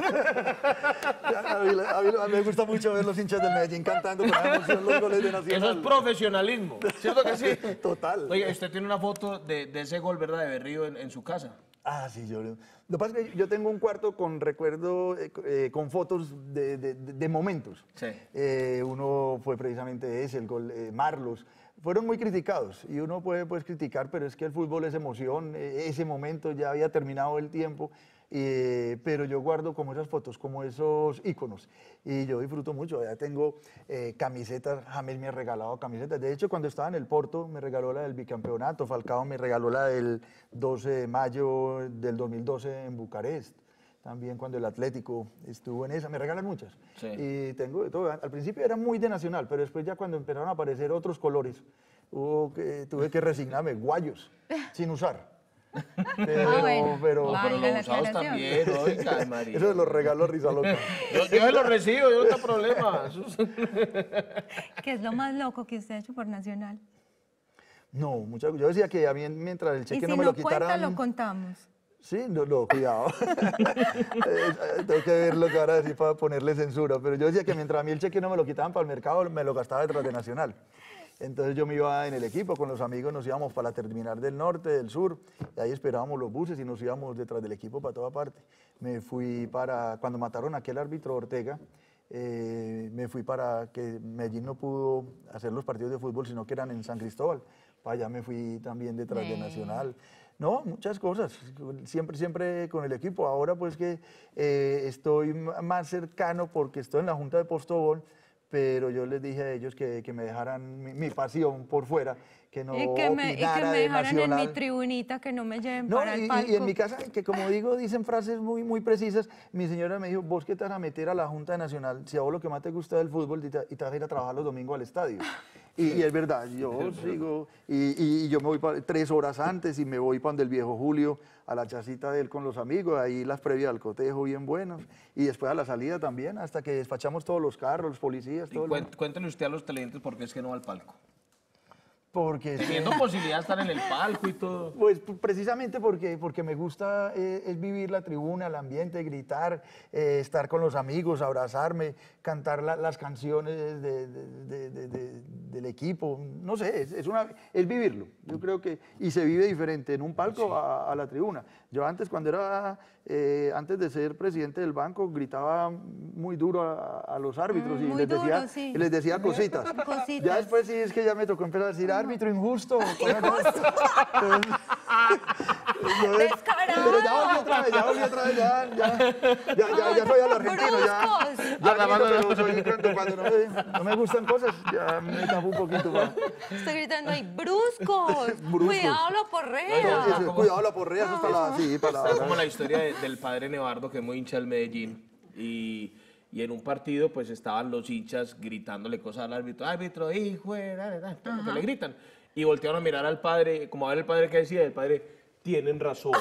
A mí me gusta mucho ver los hinchas del Medellín cantando con la emoción los goles de Eso Nacional. es profesionalismo, ¿cierto que sí? Total. Oye, usted tiene una foto de ese gol, ¿verdad? De Berrío en su casa. Ah, sí, lo que pasa es que yo tengo un cuarto con recuerdo, con fotos de momentos. Sí. Uno fue precisamente ese, el gol, Marlos. Fueron muy criticados y uno puede pues, criticar, pero es que el fútbol es emoción. Ese momento ya había terminado el tiempo pero yo guardo como esas fotos, como esos íconos, y yo disfruto mucho. Ya tengo camisetas, James me ha regalado camisetas. De hecho, cuando estaba en el Porto, me regaló la del bicampeonato, Falcao me regaló la del 12 de mayo del 2012 en Bucarest. También cuando el Atlético estuvo en esa, me regalan muchas. Sí. Y tengo de todo. Al principio era muy de Nacional, pero después ya cuando empezaron a aparecer otros colores, tuve que resignarme, guayos, sin usar. Bueno. pero Valga Pero la los usados aclaración. también, oiga, María. eso los regaló Risa Loca. Yo se los recibo, yo no tengo problema. ¿Qué es lo más loco que usted ha hecho por Nacional? No, yo decía que a mí mientras el Y cheque si no me lo cuenta, quitaran... lo contamos. Sí, no, cuidado. Tengo que ver lo que van a decir para ponerle censura. Pero yo decía que mientras a mí el cheque no me lo quitaban para el mercado, me lo gastaba detrás de Nacional. Entonces yo me iba en el equipo con los amigos, nos íbamos para la terminal del norte, del sur, y ahí esperábamos los buses y nos íbamos detrás del equipo para toda parte. Me fui para, cuando mataron a aquel árbitro Ortega, me fui para que Medellín no pudo hacer los partidos de fútbol, sino que eran en San Cristóbal. Para allá me fui también detrás de Nacional. No, muchas cosas, siempre con el equipo. Ahora pues que estoy más cercano porque estoy en la Junta de Postobón, pero yo les dije a ellos que me dejaran mi pasión por fuera, que no Y que me opinara de dejaran en mi Nacional. tribunita, que no me lleven No, para el palco. y en mi casa, que como digo, dicen frases muy precisas. Mi señora me dijo, vos qué te vas a meter a la Junta Nacional, si a vos lo que más te gusta es el fútbol y te vas a ir a trabajar los domingos al estadio. Y es verdad, yo sigo, y yo me voy 3 horas antes y me voy para donde el viejo Julio, a la chacita de él con los amigos, ahí las previas al cotejo bien buenos, y después a la salida también, hasta que despachamos todos los carros, los policías, todo. Cuéntele usted a los televidentes por qué es que no va al palco. Porque Teniendo posibilidad de estar en el palco y todo. pues precisamente porque me gusta es vivir la tribuna, el ambiente, gritar, estar con los amigos, abrazarme, cantar las canciones del equipo. No sé, es vivirlo. Yo creo que, y se vive diferente en un palco a la tribuna. Yo antes, antes de ser presidente del banco, gritaba muy duro a los árbitros y muy duro, decía, sí. y les decía cositas. Cositas. Ya después sí es que ya me tocó empezar a decir árbitro injusto. ¡Descarado! Pero ya volví otra vez, ya soy al argentino, ¡Bruscos! pero soy cuando no me gustan cosas, ya me tapo un poquito más. Estoy gritando ahí, bruscos. Bruscos. Cuidado la porrea. Cuidado la porrea, eso está Es como la historia del padre Nevardo, que es muy hincha del Medellín. Y en un partido, pues estaban los hinchas gritándole cosas al árbitro. Árbitro, hijo, lo que le gritan. Y voltearon a mirar al padre, como a ver el padre que decía. El padre, tienen razón.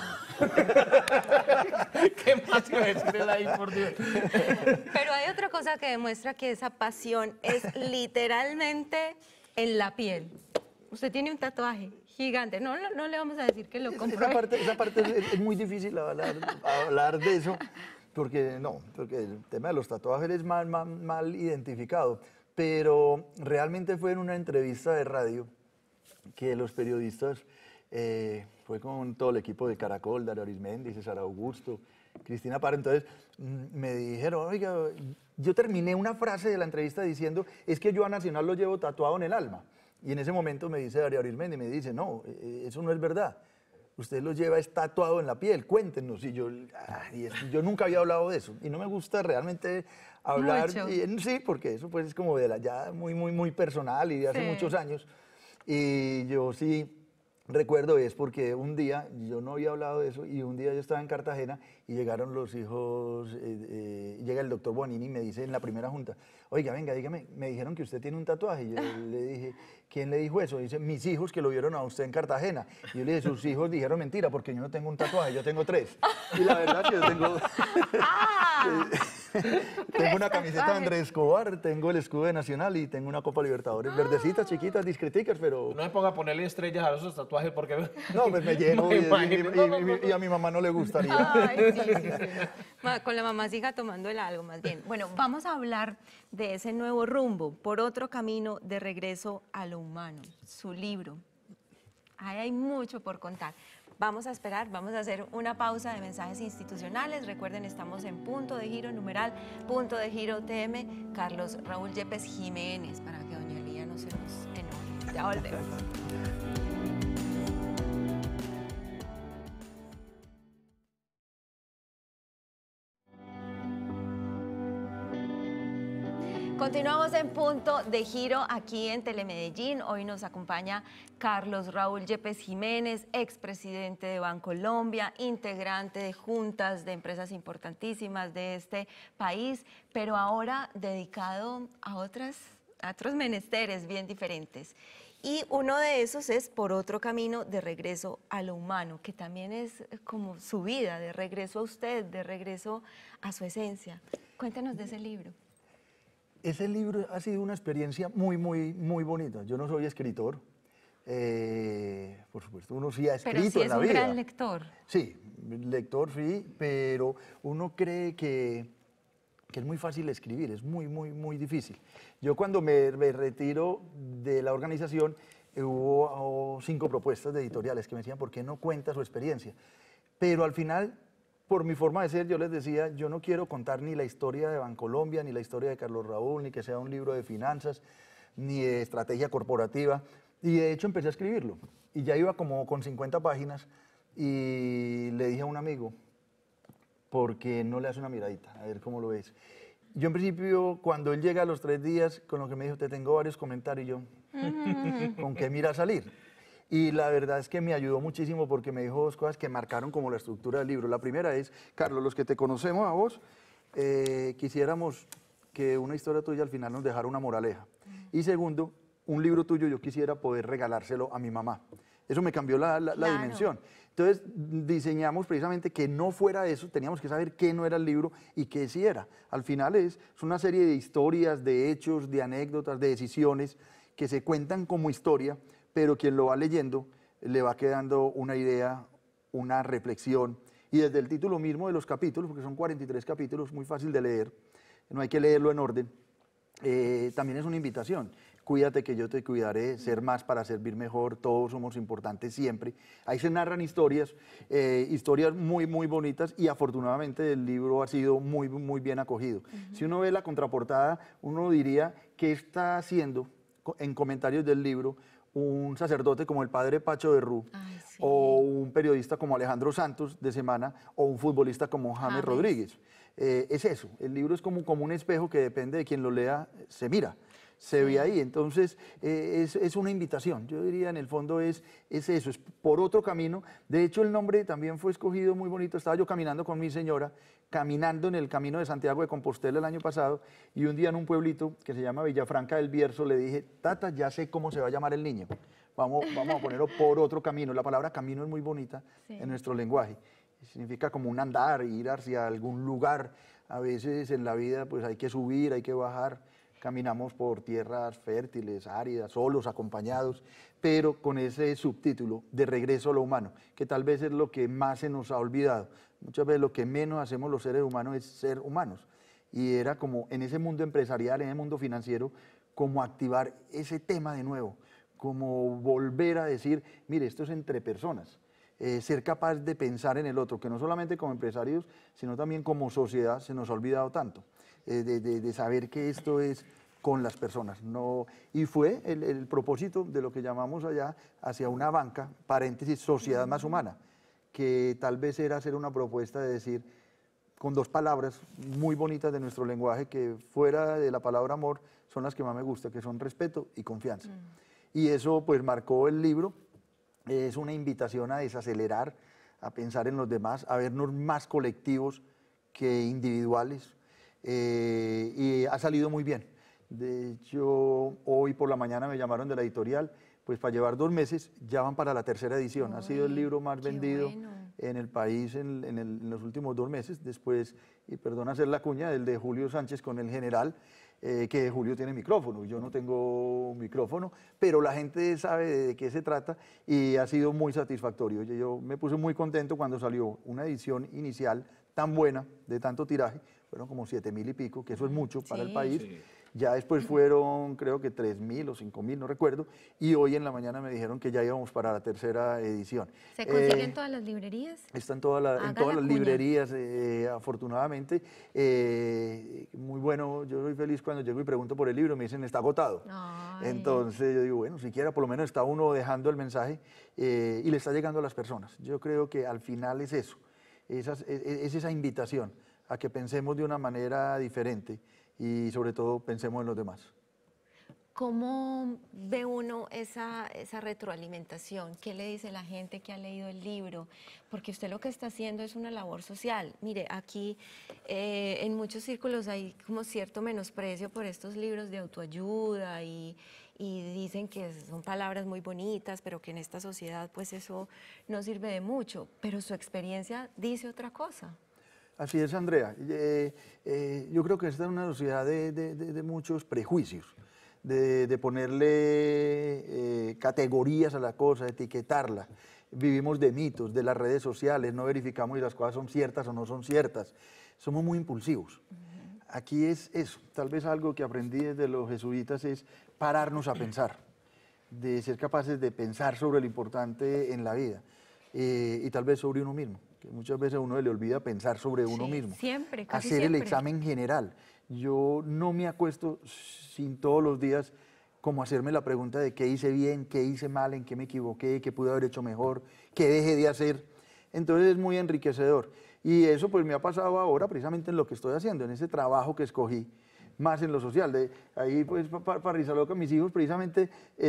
¿Qué más iba a decir él ahí, por Dios? Pero hay otra cosa que demuestra que esa pasión es literalmente en la piel. Usted tiene un tatuaje gigante. No le vamos a decir que lo compró. Esa parte es muy difícil hablar de eso, porque el tema de los tatuajes es mal identificado. Pero realmente fue en una entrevista de radio que los periodistas, fue con todo el equipo de Caracol, Darío Arismendi, César Augusto, Cristina Parra, entonces me dijeron, oiga, yo terminé una frase de la entrevista diciendo, es que yo a Nacional lo llevo tatuado en el alma. Y en ese momento me dice Darío Arismendi, me dice, no, eso no es verdad. Usted lo lleva tatuado en la piel, cuéntenos. Y yo nunca había hablado de eso. Y no me gusta realmente hablar. Sí, porque eso pues es como ya muy personal y de hace muchos años. Y yo sí recuerdo es porque un día, yo no había hablado de eso, y un día yo estaba en Cartagena y llegaron los hijos, llega el doctor Bonini y me dice en la primera junta, oiga, venga, dígame, me dijeron que usted tiene un tatuaje. Y yo le dije, ¿quién le dijo eso? Dice, mis hijos que lo vieron a usted en Cartagena. Y yo le dije, sus hijos dijeron mentira porque yo no tengo un tatuaje, yo tengo 3. Y la verdad que yo tengo... Tengo una camiseta de Andrés Escobar, tengo el escudo de Nacional y tengo una Copa Libertadores, verdecitas, chiquitas, discreticas, pero... No me ponga a ponerle estrellas a esos tatuajes porque... No, pues me lleno y a mi mamá no le gustaría. Ay, sí. Con la mamacita tomando el algo, más bien. Bueno, vamos a hablar de ese nuevo rumbo, por otro camino de regreso a lo humano, su libro. Ahí hay mucho por contar. Vamos a esperar, vamos a hacer una pausa de mensajes institucionales. Recuerden, estamos en Punto de Giro, numeral Punto de Giro TM, Carlos Raúl Yepes Jiménez, para que doña Lía no se nos enoje. Ya volvemos. Continuamos en Punto de Giro aquí en Telemedellín. Hoy nos acompaña Carlos Raúl Yepes Jiménez, expresidente de Bancolombia, integrante de juntas de empresas importantísimas de este país, pero ahora dedicado a otros menesteres bien diferentes. Y uno de esos es Por otro camino, de regreso a lo humano, que también es como su vida, de regreso a usted, de regreso a su esencia. Cuéntenos de ese libro. Ese libro ha sido una experiencia muy, muy, muy bonita. Yo no soy escritor, por supuesto, uno sí ha escrito en la vida. Pero sí es un gran lector. Sí, lector sí, pero uno cree que es muy fácil escribir, es muy, muy, muy difícil. Yo cuando me retiro de la organización, hubo 5 propuestas de editoriales que me decían, ¿por qué no cuenta su experiencia? Pero al final, por mi forma de ser, yo les decía, yo no quiero contar ni la historia de Bancolombia, ni la historia de Carlos Raúl, ni que sea un libro de finanzas, ni de estrategia corporativa. Y de hecho empecé a escribirlo. Y ya iba como con 50 páginas y le dije a un amigo, ¿por qué no le hace una miradita? A ver cómo lo ves. Yo en principio, cuando él llega a los 3 días, con lo que me dijo, te tengo varios comentarios, y yo, ¿con qué mira salir? Y la verdad es que me ayudó muchísimo porque me dijo 2 cosas que marcaron como la estructura del libro. La primera es, Carlos, los que te conocemos a vos, quisiéramos que una historia tuya al final nos dejara una moraleja. Y segundo, un libro tuyo yo quisiera poder regalárselo a mi mamá. Eso me cambió la dimensión. Entonces diseñamos precisamente que no fuera eso, teníamos que saber qué no era el libro y qué sí era. Al final es una serie de historias, de hechos, de anécdotas, de decisiones que se cuentan como historia, pero quien lo va leyendo le va quedando una idea, una reflexión. Y desde el título mismo de los capítulos, porque son 43 capítulos, muy fácil de leer, no hay que leerlo en orden, también es una invitación. Cuídate que yo te cuidaré, ser más para servir mejor, todos somos importantes siempre. Ahí se narran historias, historias muy, muy bonitas y afortunadamente el libro ha sido muy, muy bien acogido. Si uno ve la contraportada, uno diría que está haciendo en comentarios del libro un sacerdote como el padre Pacho de Rú, o un periodista como Alejandro Santos de Semana, o un futbolista como James Rodríguez. Es eso, el libro es como un espejo que depende de quien lo lea, se mira, se ve ahí. Entonces es una invitación, yo diría en el fondo es eso, es por otro camino. De hecho el nombre también fue escogido muy bonito, estaba yo caminando con mi señora, caminando en el camino de Santiago de Compostela el año pasado, y un día en un pueblito que se llama Villafranca del Bierzo le dije, Tata, ya sé cómo se va a llamar el niño, vamos a ponerlo por otro camino. La palabra camino es muy bonita en nuestro lenguaje, significa como un andar, ir hacia algún lugar. A veces en la vida pues hay que subir, hay que bajar, caminamos por tierras fértiles, áridas, solos, acompañados, pero con ese subtítulo de regreso a lo humano, que tal vez es lo que más se nos ha olvidado. Muchas veces lo que menos hacemos los seres humanos es ser humanos. Y era como en ese mundo empresarial, en el mundo financiero, como activar ese tema de nuevo, como volver a decir, mire, esto es entre personas. Ser capaz de pensar en el otro, que no solamente como empresarios, sino también como sociedad se nos ha olvidado tanto, de saber que esto es con las personas. No, y fue el propósito de lo que llamamos allá hacia una banca, paréntesis, sociedad más humana, que tal vez era hacer una propuesta de decir, con 2 palabras muy bonitas de nuestro lenguaje, que fuera de la palabra amor, son las que más me gustan, que son respeto y confianza. Y eso pues marcó el libro. Es una invitación a desacelerar, a pensar en los demás, a vernos más colectivos que individuales, y ha salido muy bien. De hecho, hoy por la mañana me llamaron de la editorial, pues para llevar 2 meses, ya van para la 3ª edición. Ha sido el libro más vendido en el país en los últimos 2 meses, después, y perdón hacer la cuña, del de Julio Sánchez con El General, que Julio tiene micrófono, yo no tengo micrófono, pero la gente sabe de qué se trata y ha sido muy satisfactorio. Yo me puse muy contento cuando salió una edición inicial tan buena, de tanto tiraje, fueron como 7.000 y pico, que eso es mucho para el país. Ya después fueron, creo que 3.000 o 5.000, no recuerdo, y hoy en la mañana me dijeron que ya íbamos para la 3ª edición. ¿Se consigue en todas las librerías? Está en todas las librerías, afortunadamente. Muy bueno, yo soy feliz cuando llego y pregunto por el libro, me dicen, está agotado. Ay. Entonces yo digo, bueno, siquiera por lo menos está uno dejando el mensaje y le está llegando a las personas. Yo creo que al final es eso, es esa invitación a que pensemos de una manera diferente y sobre todo pensemos en los demás. ¿Cómo ve uno esa retroalimentación? ¿Qué le dice la gente que ha leído el libro? Porque usted lo que está haciendo es una labor social. Mire, aquí en muchos círculos hay como cierto menosprecio por estos libros de autoayuda y dicen que son palabras muy bonitas, pero que en esta sociedad pues eso no sirve de mucho. Pero su experiencia dice otra cosa. Así es, Andrea. Yo creo que esta es una sociedad de muchos prejuicios. De ponerle categorías a la cosa, etiquetarla. Vivimos de mitos, de las redes sociales, no verificamos si las cosas son ciertas o no son ciertas. Somos muy impulsivos. Aquí es eso, tal vez algo que aprendí desde los jesuitas es pararnos a pensar, de ser capaces de pensar sobre lo importante en la vida y tal vez sobre uno mismo, que muchas veces a uno le olvida pensar sobre uno mismo. Siempre, casi hacer siempre. el examen general. Yo no me acuesto sin todos los días como hacerme la pregunta de qué hice bien, qué hice mal, en qué me equivoqué, qué pude haber hecho mejor, qué dejé de hacer. Entonces es muy enriquecedor. Y eso pues me ha pasado ahora precisamente en lo que estoy haciendo, en ese trabajo que escogí, más en lo social. Ahí pues para Risaloca, mis hijos precisamente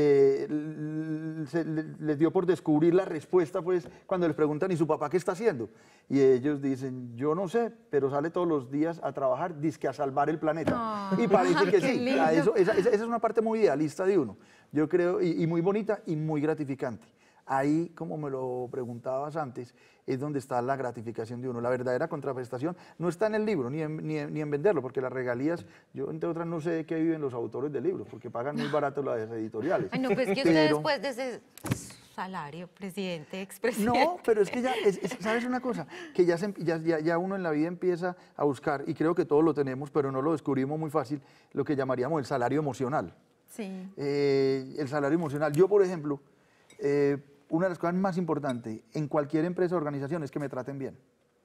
les dio por descubrir la respuesta pues cuando les preguntan ¿y su papá qué está haciendo? Y ellos dicen, yo no sé, pero sale todos los días a trabajar, dizque a salvar el planeta. Y parece que sí. Esa es una parte muy idealista de uno, yo creo, y muy bonita y muy gratificante. Ahí, como me lo preguntabas antes, es donde está la gratificación de uno. La verdadera contraprestación no está en el libro, ni en venderlo, porque las regalías, yo entre otras no sé de qué viven los autores de libros, porque pagan muy barato las editoriales. Ay, no, pues que usted después de ese salario, presidente, expresidente. No, pero es que ya, ¿sabes una cosa? Que ya uno en la vida empieza a buscar, y creo que todos lo tenemos, pero no lo descubrimos muy fácil, lo que llamaríamos el salario emocional. Sí. El salario emocional. Yo, por ejemplo, una de las cosas más importantes en cualquier empresa o organización es que me traten bien.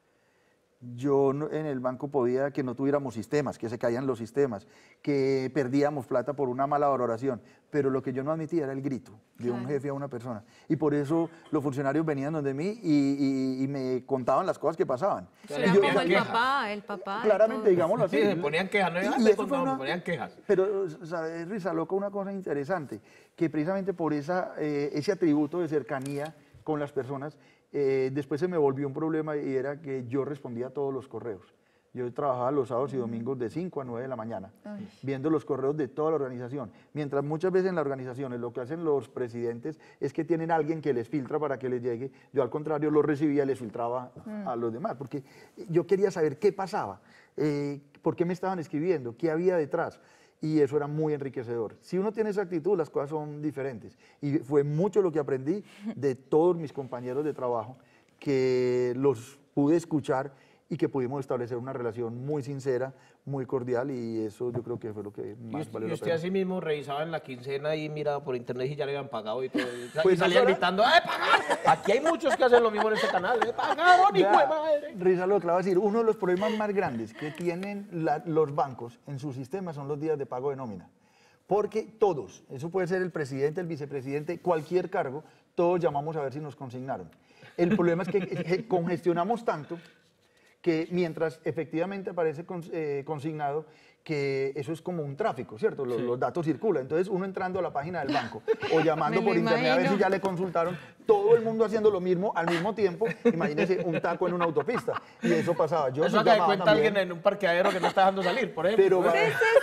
Yo en el banco podía que no tuviéramos sistemas, que se caían los sistemas, que perdíamos plata por una mala valoración, pero lo que yo no admitía era el grito de un jefe a una persona. Y por eso los funcionarios venían donde mí y me contaban las cosas que pasaban. Era como el papá. Claramente, digámoslo así. Sí, se ponían quejas, no Y eso contaban, se ponían quejas. Pero, ¿sabes, Risaloca? Una cosa interesante, que precisamente por ese atributo de cercanía con las personas, después se me volvió un problema y era que yo respondía a todos los correos. Yo trabajaba los sábados y domingos de 5 a 9 de la mañana, viendo los correos de toda la organización. Mientras muchas veces en las organizaciones lo que hacen los presidentes es que tienen a alguien que les filtra para que les llegue. Yo al contrario los recibía y les filtraba a los demás, porque yo quería saber qué pasaba, por qué me estaban escribiendo, qué había detrás. Y eso era muy enriquecedor. Si uno tiene esa actitud, las cosas son diferentes. Y fue mucho lo que aprendí de todos mis compañeros de trabajo, que los pude escuchar y que pudimos establecer una relación muy sincera, muy cordial, y eso yo creo que fue lo que más valió la pena. ¿Y usted así mismo revisaba en la quincena y miraba por internet y ya le habían pagado y todo? Pues y salía gritando, ¡ay, pagaron! Aquí hay muchos que hacen lo mismo en este canal, ¡pagaron, hijo de madre! Risaloca, le voy a decir, uno de los problemas más grandes que tienen los bancos en su sistema son los días de pago de nómina. Porque todos, eso puede ser el presidente, el vicepresidente, cualquier cargo, todos llamamos a ver si nos consignaron. El problema es que congestionamos tanto que mientras efectivamente aparece consignado, que eso es como un tráfico, ¿cierto? Los datos circulan. Entonces, uno entrando a la página del banco o llamando por internet a ver si ya le consultaron, todo el mundo haciendo lo mismo al mismo tiempo. Imagínense un taco en una autopista. Y eso pasaba. Yo eso haga de cuenta también alguien en un parqueadero que no está dejando salir, por ejemplo. Pero,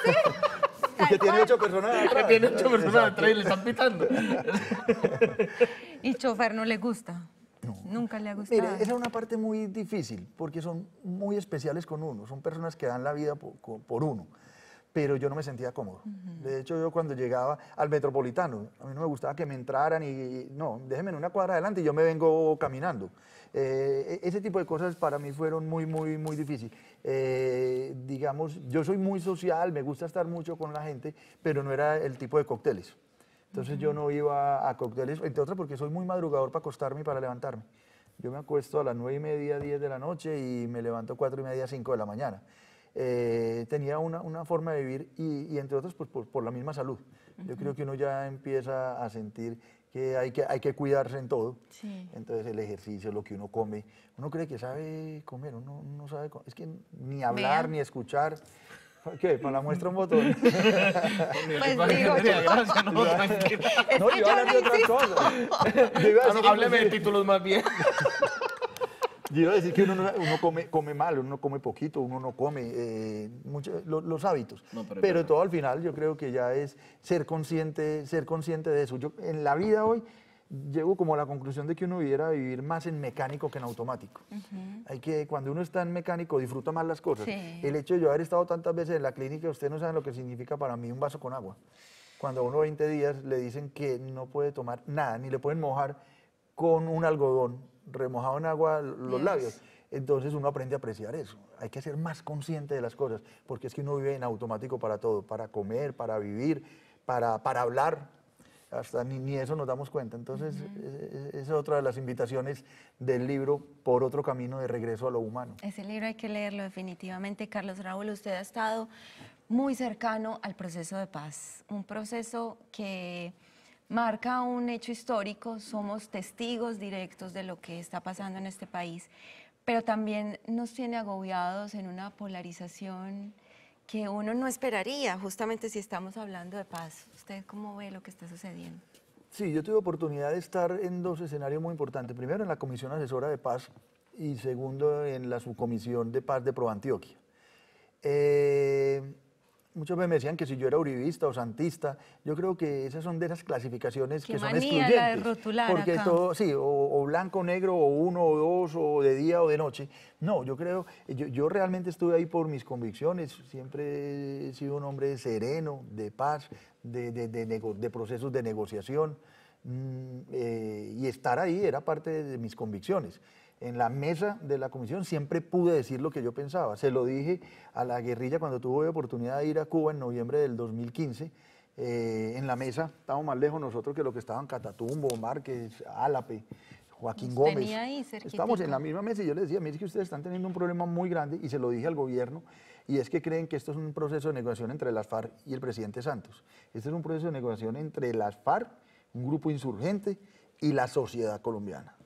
y que tiene 8 personas atrás. Que tiene 8 personas atrás y le están pitando. ¿Y chofer no le gusta? No. Nunca le ha gustado. Mire, esa es una parte muy difícil, porque son muy especiales con uno, son personas que dan la vida por uno, pero yo no me sentía cómodo. De hecho, yo cuando llegaba al Metropolitano, a mí no me gustaba que me entraran y no, déjenme en una cuadra adelante y yo me vengo caminando. Ese tipo de cosas para mí fueron muy difíciles. Digamos, yo soy muy social, me gusta estar mucho con la gente, pero no era el tipo de cócteles. Entonces yo no iba a cócteles, entre otras porque soy muy madrugador para acostarme y para levantarme. Yo me acuesto a las 9:30, 10 de la noche y me levanto 4:30, 5 de la mañana. Tenía una forma de vivir y entre otras pues, por la misma salud. Yo creo que uno ya empieza a sentir que hay que cuidarse en todo. Sí. Entonces el ejercicio, lo que uno come, uno cree que sabe comer, uno no sabe comer. Es que ni hablar, ni escuchar. ¿Qué? ¿Para la muestra un botón? Pues digo yo. Gracias, no, tranquilo. Es No, que yo yo hablar no de otras insisto. cosas. Yo iba a decir Hábleme de inclusive- títulos más bien. Yo iba a decir que uno come mal, uno come poquito, uno no come, los hábitos. No, pero es pero verdad. todo al final yo creo que ya es ser consciente de eso. Yo en la vida hoy llego como a la conclusión de que uno debiera vivir más en mecánico que en automático. Hay que, cuando uno está en mecánico, disfruta más las cosas. Sí. El hecho de yo haber estado tantas veces en la clínica, usted no sabe lo que significa para mí un vaso con agua. Cuando a uno 20 días le dicen que no puede tomar nada, ni le pueden mojar con un algodón remojado en agua los Dios. labios. Entonces uno aprende a apreciar eso. Hay que ser más consciente de las cosas, porque es que uno vive en automático para todo, para comer, para vivir, para hablar. Hasta ni eso nos damos cuenta. Entonces, esa es otra de las invitaciones del libro, Por otro camino de regreso a lo humano. Ese libro hay que leerlo definitivamente. Carlos Raúl, usted ha estado muy cercano al proceso de paz, un proceso que marca un hecho histórico, somos testigos directos de lo que está pasando en este país, pero también nos tiene agobiados en una polarización que uno no esperaría, justamente si estamos hablando de paz. ¿Usted cómo ve lo que está sucediendo? Sí, yo tuve oportunidad de estar en dos escenarios muy importantes. Primero, en la Comisión Asesora de Paz y segundo, en la Subcomisión de Paz de ProAntioquia. Muchos me decían que si yo era uribista o santista, yo creo que esas son de esas clasificaciones Qué que son manía excluyentes. la de rotular porque acá. todo, sí, o blanco, negro, o uno, o dos, o de día o de noche. No, yo creo, yo realmente estuve ahí por mis convicciones, siempre he sido un hombre sereno, de paz, de procesos de negociación, y estar ahí era parte de mis convicciones. En la mesa de la comisión siempre pude decir lo que yo pensaba. Se lo dije a la guerrilla cuando tuve oportunidad de ir a Cuba en noviembre del 2015. En la mesa estábamos más lejos nosotros que lo que estaban Catatumbo, Márquez, Álape, Joaquín Nos Gómez. tenía ahí cerquitico. Estamos en la misma mesa y yo les decía, mire, es que ustedes están teniendo un problema muy grande y se lo dije al gobierno, y es que creen que esto es un proceso de negociación entre las FARC y el presidente Santos. Este es un proceso de negociación entre las FARC, un grupo insurgente, y la sociedad colombiana.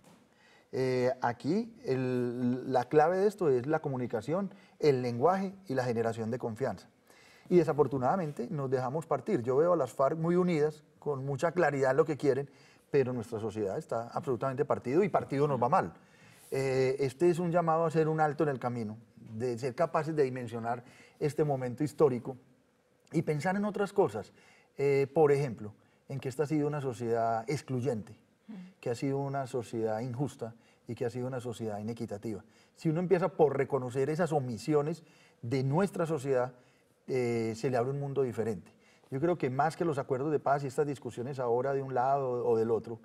Aquí la clave de esto es la comunicación, el lenguaje y la generación de confianza. Y desafortunadamente nos dejamos partir. Yo veo a las FARC muy unidas, con mucha claridad en lo que quieren, pero nuestra sociedad está absolutamente partido y partido nos va mal. Este es un llamado a hacer un alto en el camino, de ser capaces de dimensionar este momento histórico y pensar en otras cosas. Por ejemplo, en que esta ha sido una sociedad excluyente, que ha sido una sociedad injusta y que ha sido una sociedad inequitativa. Si uno empieza por reconocer esas omisiones de nuestra sociedad, se le abre un mundo diferente. Yo creo que más que los acuerdos de paz y estas discusiones ahora de un lado o del otro,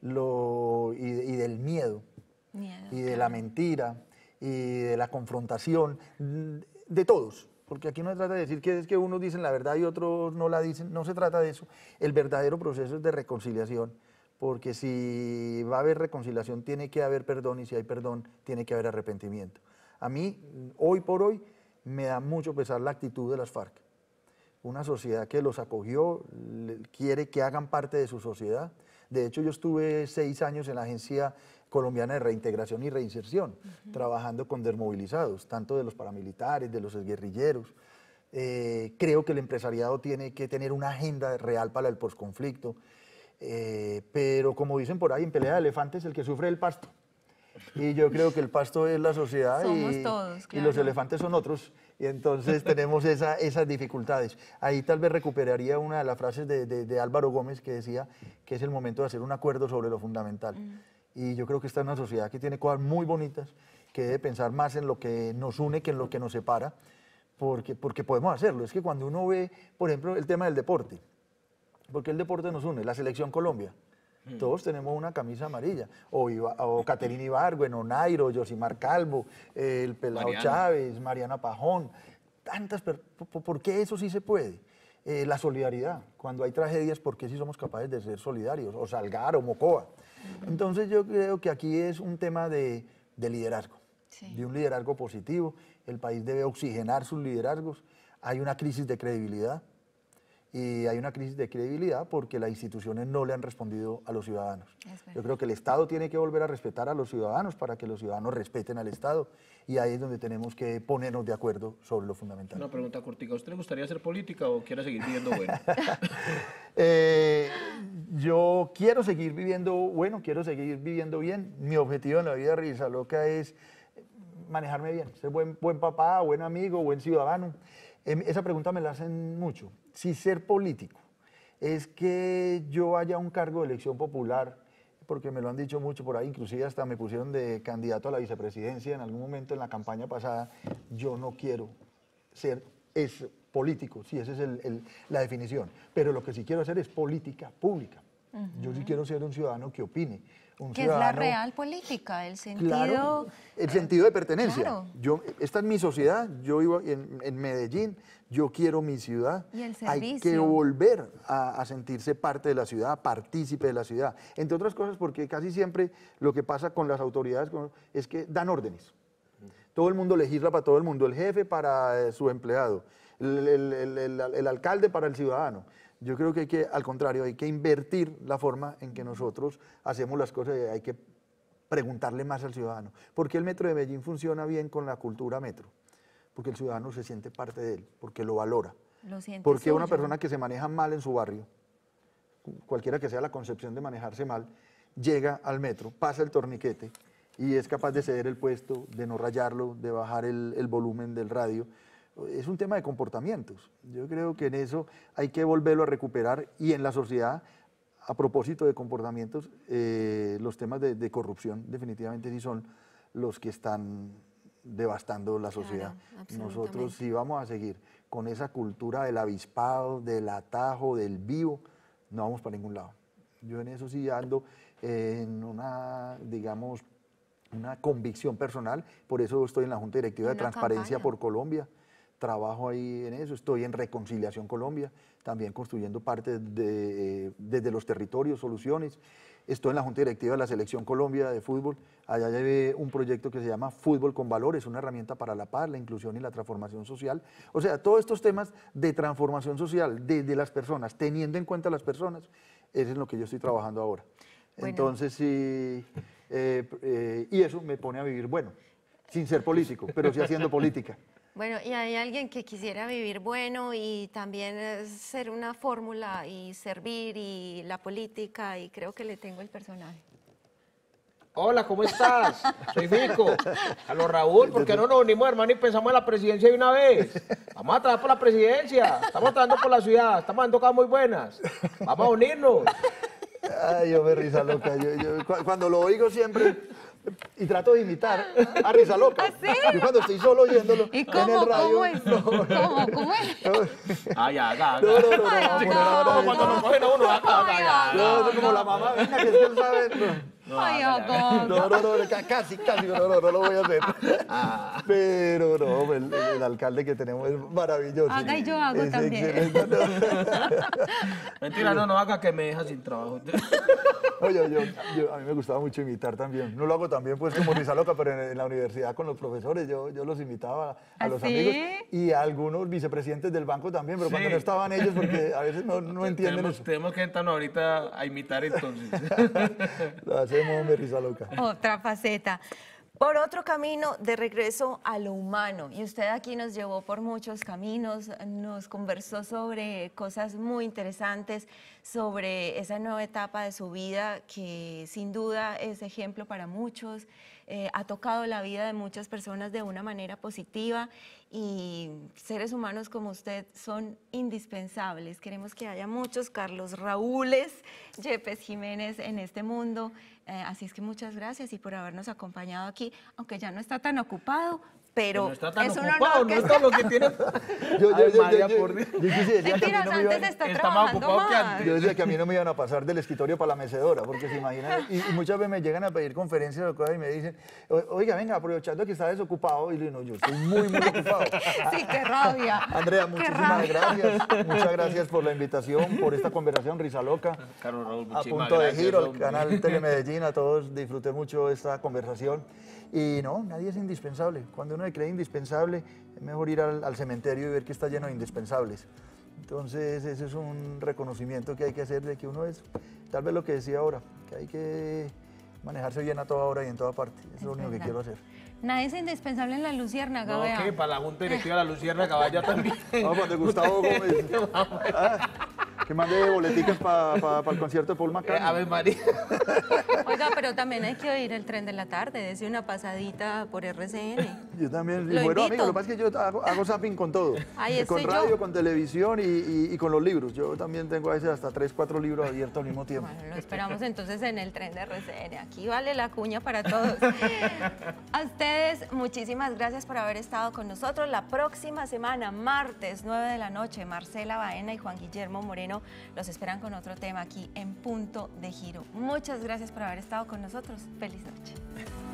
y del miedo, y de la mentira, y de la confrontación, de todos, porque aquí no se trata de decir que es que unos dicen la verdad y otros no la dicen, no se trata de eso. El verdadero proceso es de reconciliación, porque si va a haber reconciliación tiene que haber perdón, y si hay perdón tiene que haber arrepentimiento. A mí, hoy por hoy, me da mucho pesar la actitud de las FARC. Una sociedad que los acogió, quiere que hagan parte de su sociedad. De hecho, yo estuve 6 años en la Agencia Colombiana de Reintegración y Reinserción, trabajando con desmovilizados, tanto de los paramilitares, de los exguerrilleros. Creo que el empresariado tiene que tener una agenda real para el posconflicto. Pero como dicen por ahí, en pelea de elefantes el que sufre el pasto. Y yo creo que el pasto es la sociedad. Somos todos, y claro. los elefantes son otros. Y entonces tenemos esas dificultades. Ahí tal vez recuperaría una de las frases de Álvaro Gómez, que decía que es el momento de hacer un acuerdo sobre lo fundamental. Y yo creo que esta es una sociedad que tiene cosas muy bonitas, que debe pensar más en lo que nos une que en lo que nos separa, porque podemos hacerlo. Es que cuando uno ve, por ejemplo, el tema del deporte, porque el deporte nos une, la Selección Colombia. Todos tenemos una camisa amarilla, o Caterina Ibargüen, o Nairo, Josimar Calvo, el Pelao Mariana. Chávez, Mariana Pajón, tantas, ¿por qué eso sí se puede? La solidaridad, cuando hay tragedias, ¿por qué sí somos capaces de ser solidarios? O Salgar, o Mocoa. Entonces yo creo que aquí es un tema de liderazgo, Sí. de un liderazgo positivo. El país debe oxigenar sus liderazgos, hay una crisis de credibilidad. y hay una crisis de credibilidad porque las instituciones no le han respondido a los ciudadanos. Yo creo que el Estado tiene que volver a respetar a los ciudadanos para que los ciudadanos respeten al Estado, y ahí es donde tenemos que ponernos de acuerdo sobre lo fundamental. Una pregunta cortica, ¿a usted le gustaría hacer política o quiere seguir viviendo bueno? Yo quiero seguir viviendo bueno, quiero seguir viviendo bien. Mi objetivo en la vida, Risaloca, es manejarme bien, ser buen papá, buen amigo, buen ciudadano. Esa pregunta me la hacen mucho. Si ser político es que yo haya un cargo de elección popular, porque me lo han dicho mucho por ahí, inclusive hasta me pusieron de candidato a la vicepresidencia en algún momento en la campaña pasada, yo no quiero ser político, sí, esa es la definición, pero lo que sí quiero hacer es política pública. Yo sí quiero ser un ciudadano que opine. ¿Qué es la real política? El sentido... Claro, el sentido de pertenencia. Claro. Esta es mi sociedad, yo vivo en Medellín, yo quiero mi ciudad. Y el servicio. Hay que volver a sentirse parte de la ciudad, partícipe de la ciudad. Entre otras cosas porque casi siempre lo que pasa con las autoridades es que dan órdenes. Todo el mundo legisla para todo el mundo, el jefe para su empleado, el alcalde para el ciudadano. Yo creo que al contrario, hay que invertir la forma en que nosotros hacemos las cosas, hay que preguntarle más al ciudadano. ¿Por qué el Metro de Medellín funciona bien con la cultura metro? Porque el ciudadano se siente parte de él, porque lo valora. Porque una persona que se maneja mal en su barrio, cualquiera que sea la concepción de manejarse mal, llega al metro, pasa el torniquete y es capaz de ceder el puesto, de no rayarlo, de bajar el volumen del radio. Es un tema de comportamientos. Yo creo que en eso hay que volverlo a recuperar, y en la sociedad, a propósito de comportamientos, los temas de corrupción definitivamente sí son los que están devastando la sociedad. Claro, nosotros sí vamos a seguir con esa cultura del avispado, del atajo, del vivo, no vamos para ningún lado. Yo en eso sí ando en una, digamos, una convicción personal, por eso estoy en la Junta Directiva de Transparencia por Colombia. Trabajo ahí en eso, estoy en Reconciliación Colombia, también construyendo parte desde los territorios, soluciones. Estoy en la Junta Directiva de la Selección Colombia de fútbol, allá llevé un proyecto que se llama Fútbol con Valores, una herramienta para la paz, la inclusión y la transformación social. O sea, todos estos temas de transformación social desde las personas, teniendo en cuenta a las personas, eso es lo que yo estoy trabajando ahora. Bueno. Entonces, sí, y eso me pone a vivir bueno, sin ser político, pero sí haciendo política. Bueno, y hay alguien que quisiera vivir bueno y también ser una fórmula y servir y la política, y creo que le tengo el personaje. Hola, ¿cómo estás? Soy Fico. A los Raúl, ¿por qué no nos unimos, hermano, y pensamos en la presidencia de una vez? Vamos a trabajar por la presidencia, estamos trabajando por la ciudad, estamos dando cosas muy buenas. Vamos a unirnos. Ay, yo me Risaloca. Yo cuando lo oigo siempre... Y trato de imitar a Risaloca. ¿Ah, sí? Yo cuando estoy solo oyéndolo en el radio. ¿Cómo es? ¿Cómo es? Ay, haga. No. Como cuando nos cogen a uno, haga. No, es como la mamá, venga, que es que él sabe. No, casi, no lo voy a hacer. Pero no, el alcalde que tenemos es maravilloso. Haga y yo hago es también. Excelente. Mentira, no haga que me deja sin trabajo. Oye, a mí me gustaba mucho imitar también. No lo hago también pues como Risaloca, pero en la universidad con los profesores yo los imitaba a los amigos y a algunos vicepresidentes del banco también, pero cuando no estaban ellos, porque a veces no entienden eso. Tenemos que entrar ahorita a imitar entonces. Lo hacemos, Risaloca. Otra faceta. Por otro camino de regreso a lo humano, y usted aquí nos llevó por muchos caminos, nos conversó sobre cosas muy interesantes, sobre esa nueva etapa de su vida que sin duda es ejemplo para muchos, ha tocado la vida de muchas personas de una manera positiva, y seres humanos como usted son indispensables. Queremos que haya muchos Carlos Raúles, Yepes Jiménez en este mundo. Así es que muchas gracias y por habernos acompañado aquí, aunque ya no está tan ocupado, pero no está tan es un ocupado, honor que no es todo lo que tiene. Yo decía que a mí no me iban, está trabajando más. yo decía que a mí no me iban a pasar del escritorio para la mecedora, porque se imaginan, y muchas veces me llegan a pedir conferencias o cosas y me dicen, oiga, venga, aprovechando que está desocupado, y le digo, no, yo estoy muy ocupado. Sí, qué rabia. Andrea, muchísimas gracias. Muchas gracias por la invitación, por esta conversación, Risaloca. Carlos Raúl, a punto de giro, el canal Telemedellín, a todos disfruté mucho esta conversación. Y no, nadie es indispensable. Cuando uno se cree indispensable, es mejor ir al cementerio y ver que está lleno de indispensables. Entonces ese es un reconocimiento que hay que hacer de que uno es, tal vez lo que decía ahora, que hay que manejarse bien a toda hora y en toda parte. Eso es lo único que quiero hacer. Nadie es indispensable en la Luciérnaga, No, vea. que para la Junta Directiva de la Luciérnaga vaya también. Vamos, para Gustavo Gómez. Que mande boleticas para el concierto de Paul McCartney. Ave María. Oiga, pero también hay que oír el tren de la tarde, dese una pasadita por RCN. Yo también, Lo bueno, invito. amigo, lo que pasa es que yo hago zapping con todo. Ahí con estoy radio, yo. con televisión y con los libros. Yo también tengo a veces hasta 3, 4 libros abiertos al mismo tiempo. Bueno, lo esperamos entonces en el tren de RCN. Aquí vale la cuña para todos. A ustedes, muchísimas gracias por haber estado con nosotros. La próxima semana, martes, 9 de la noche, Marcela Baena y Juan Guillermo Moreno los esperan con otro tema aquí en Punto de Giro. Muchas gracias por haber estado con nosotros. Feliz noche.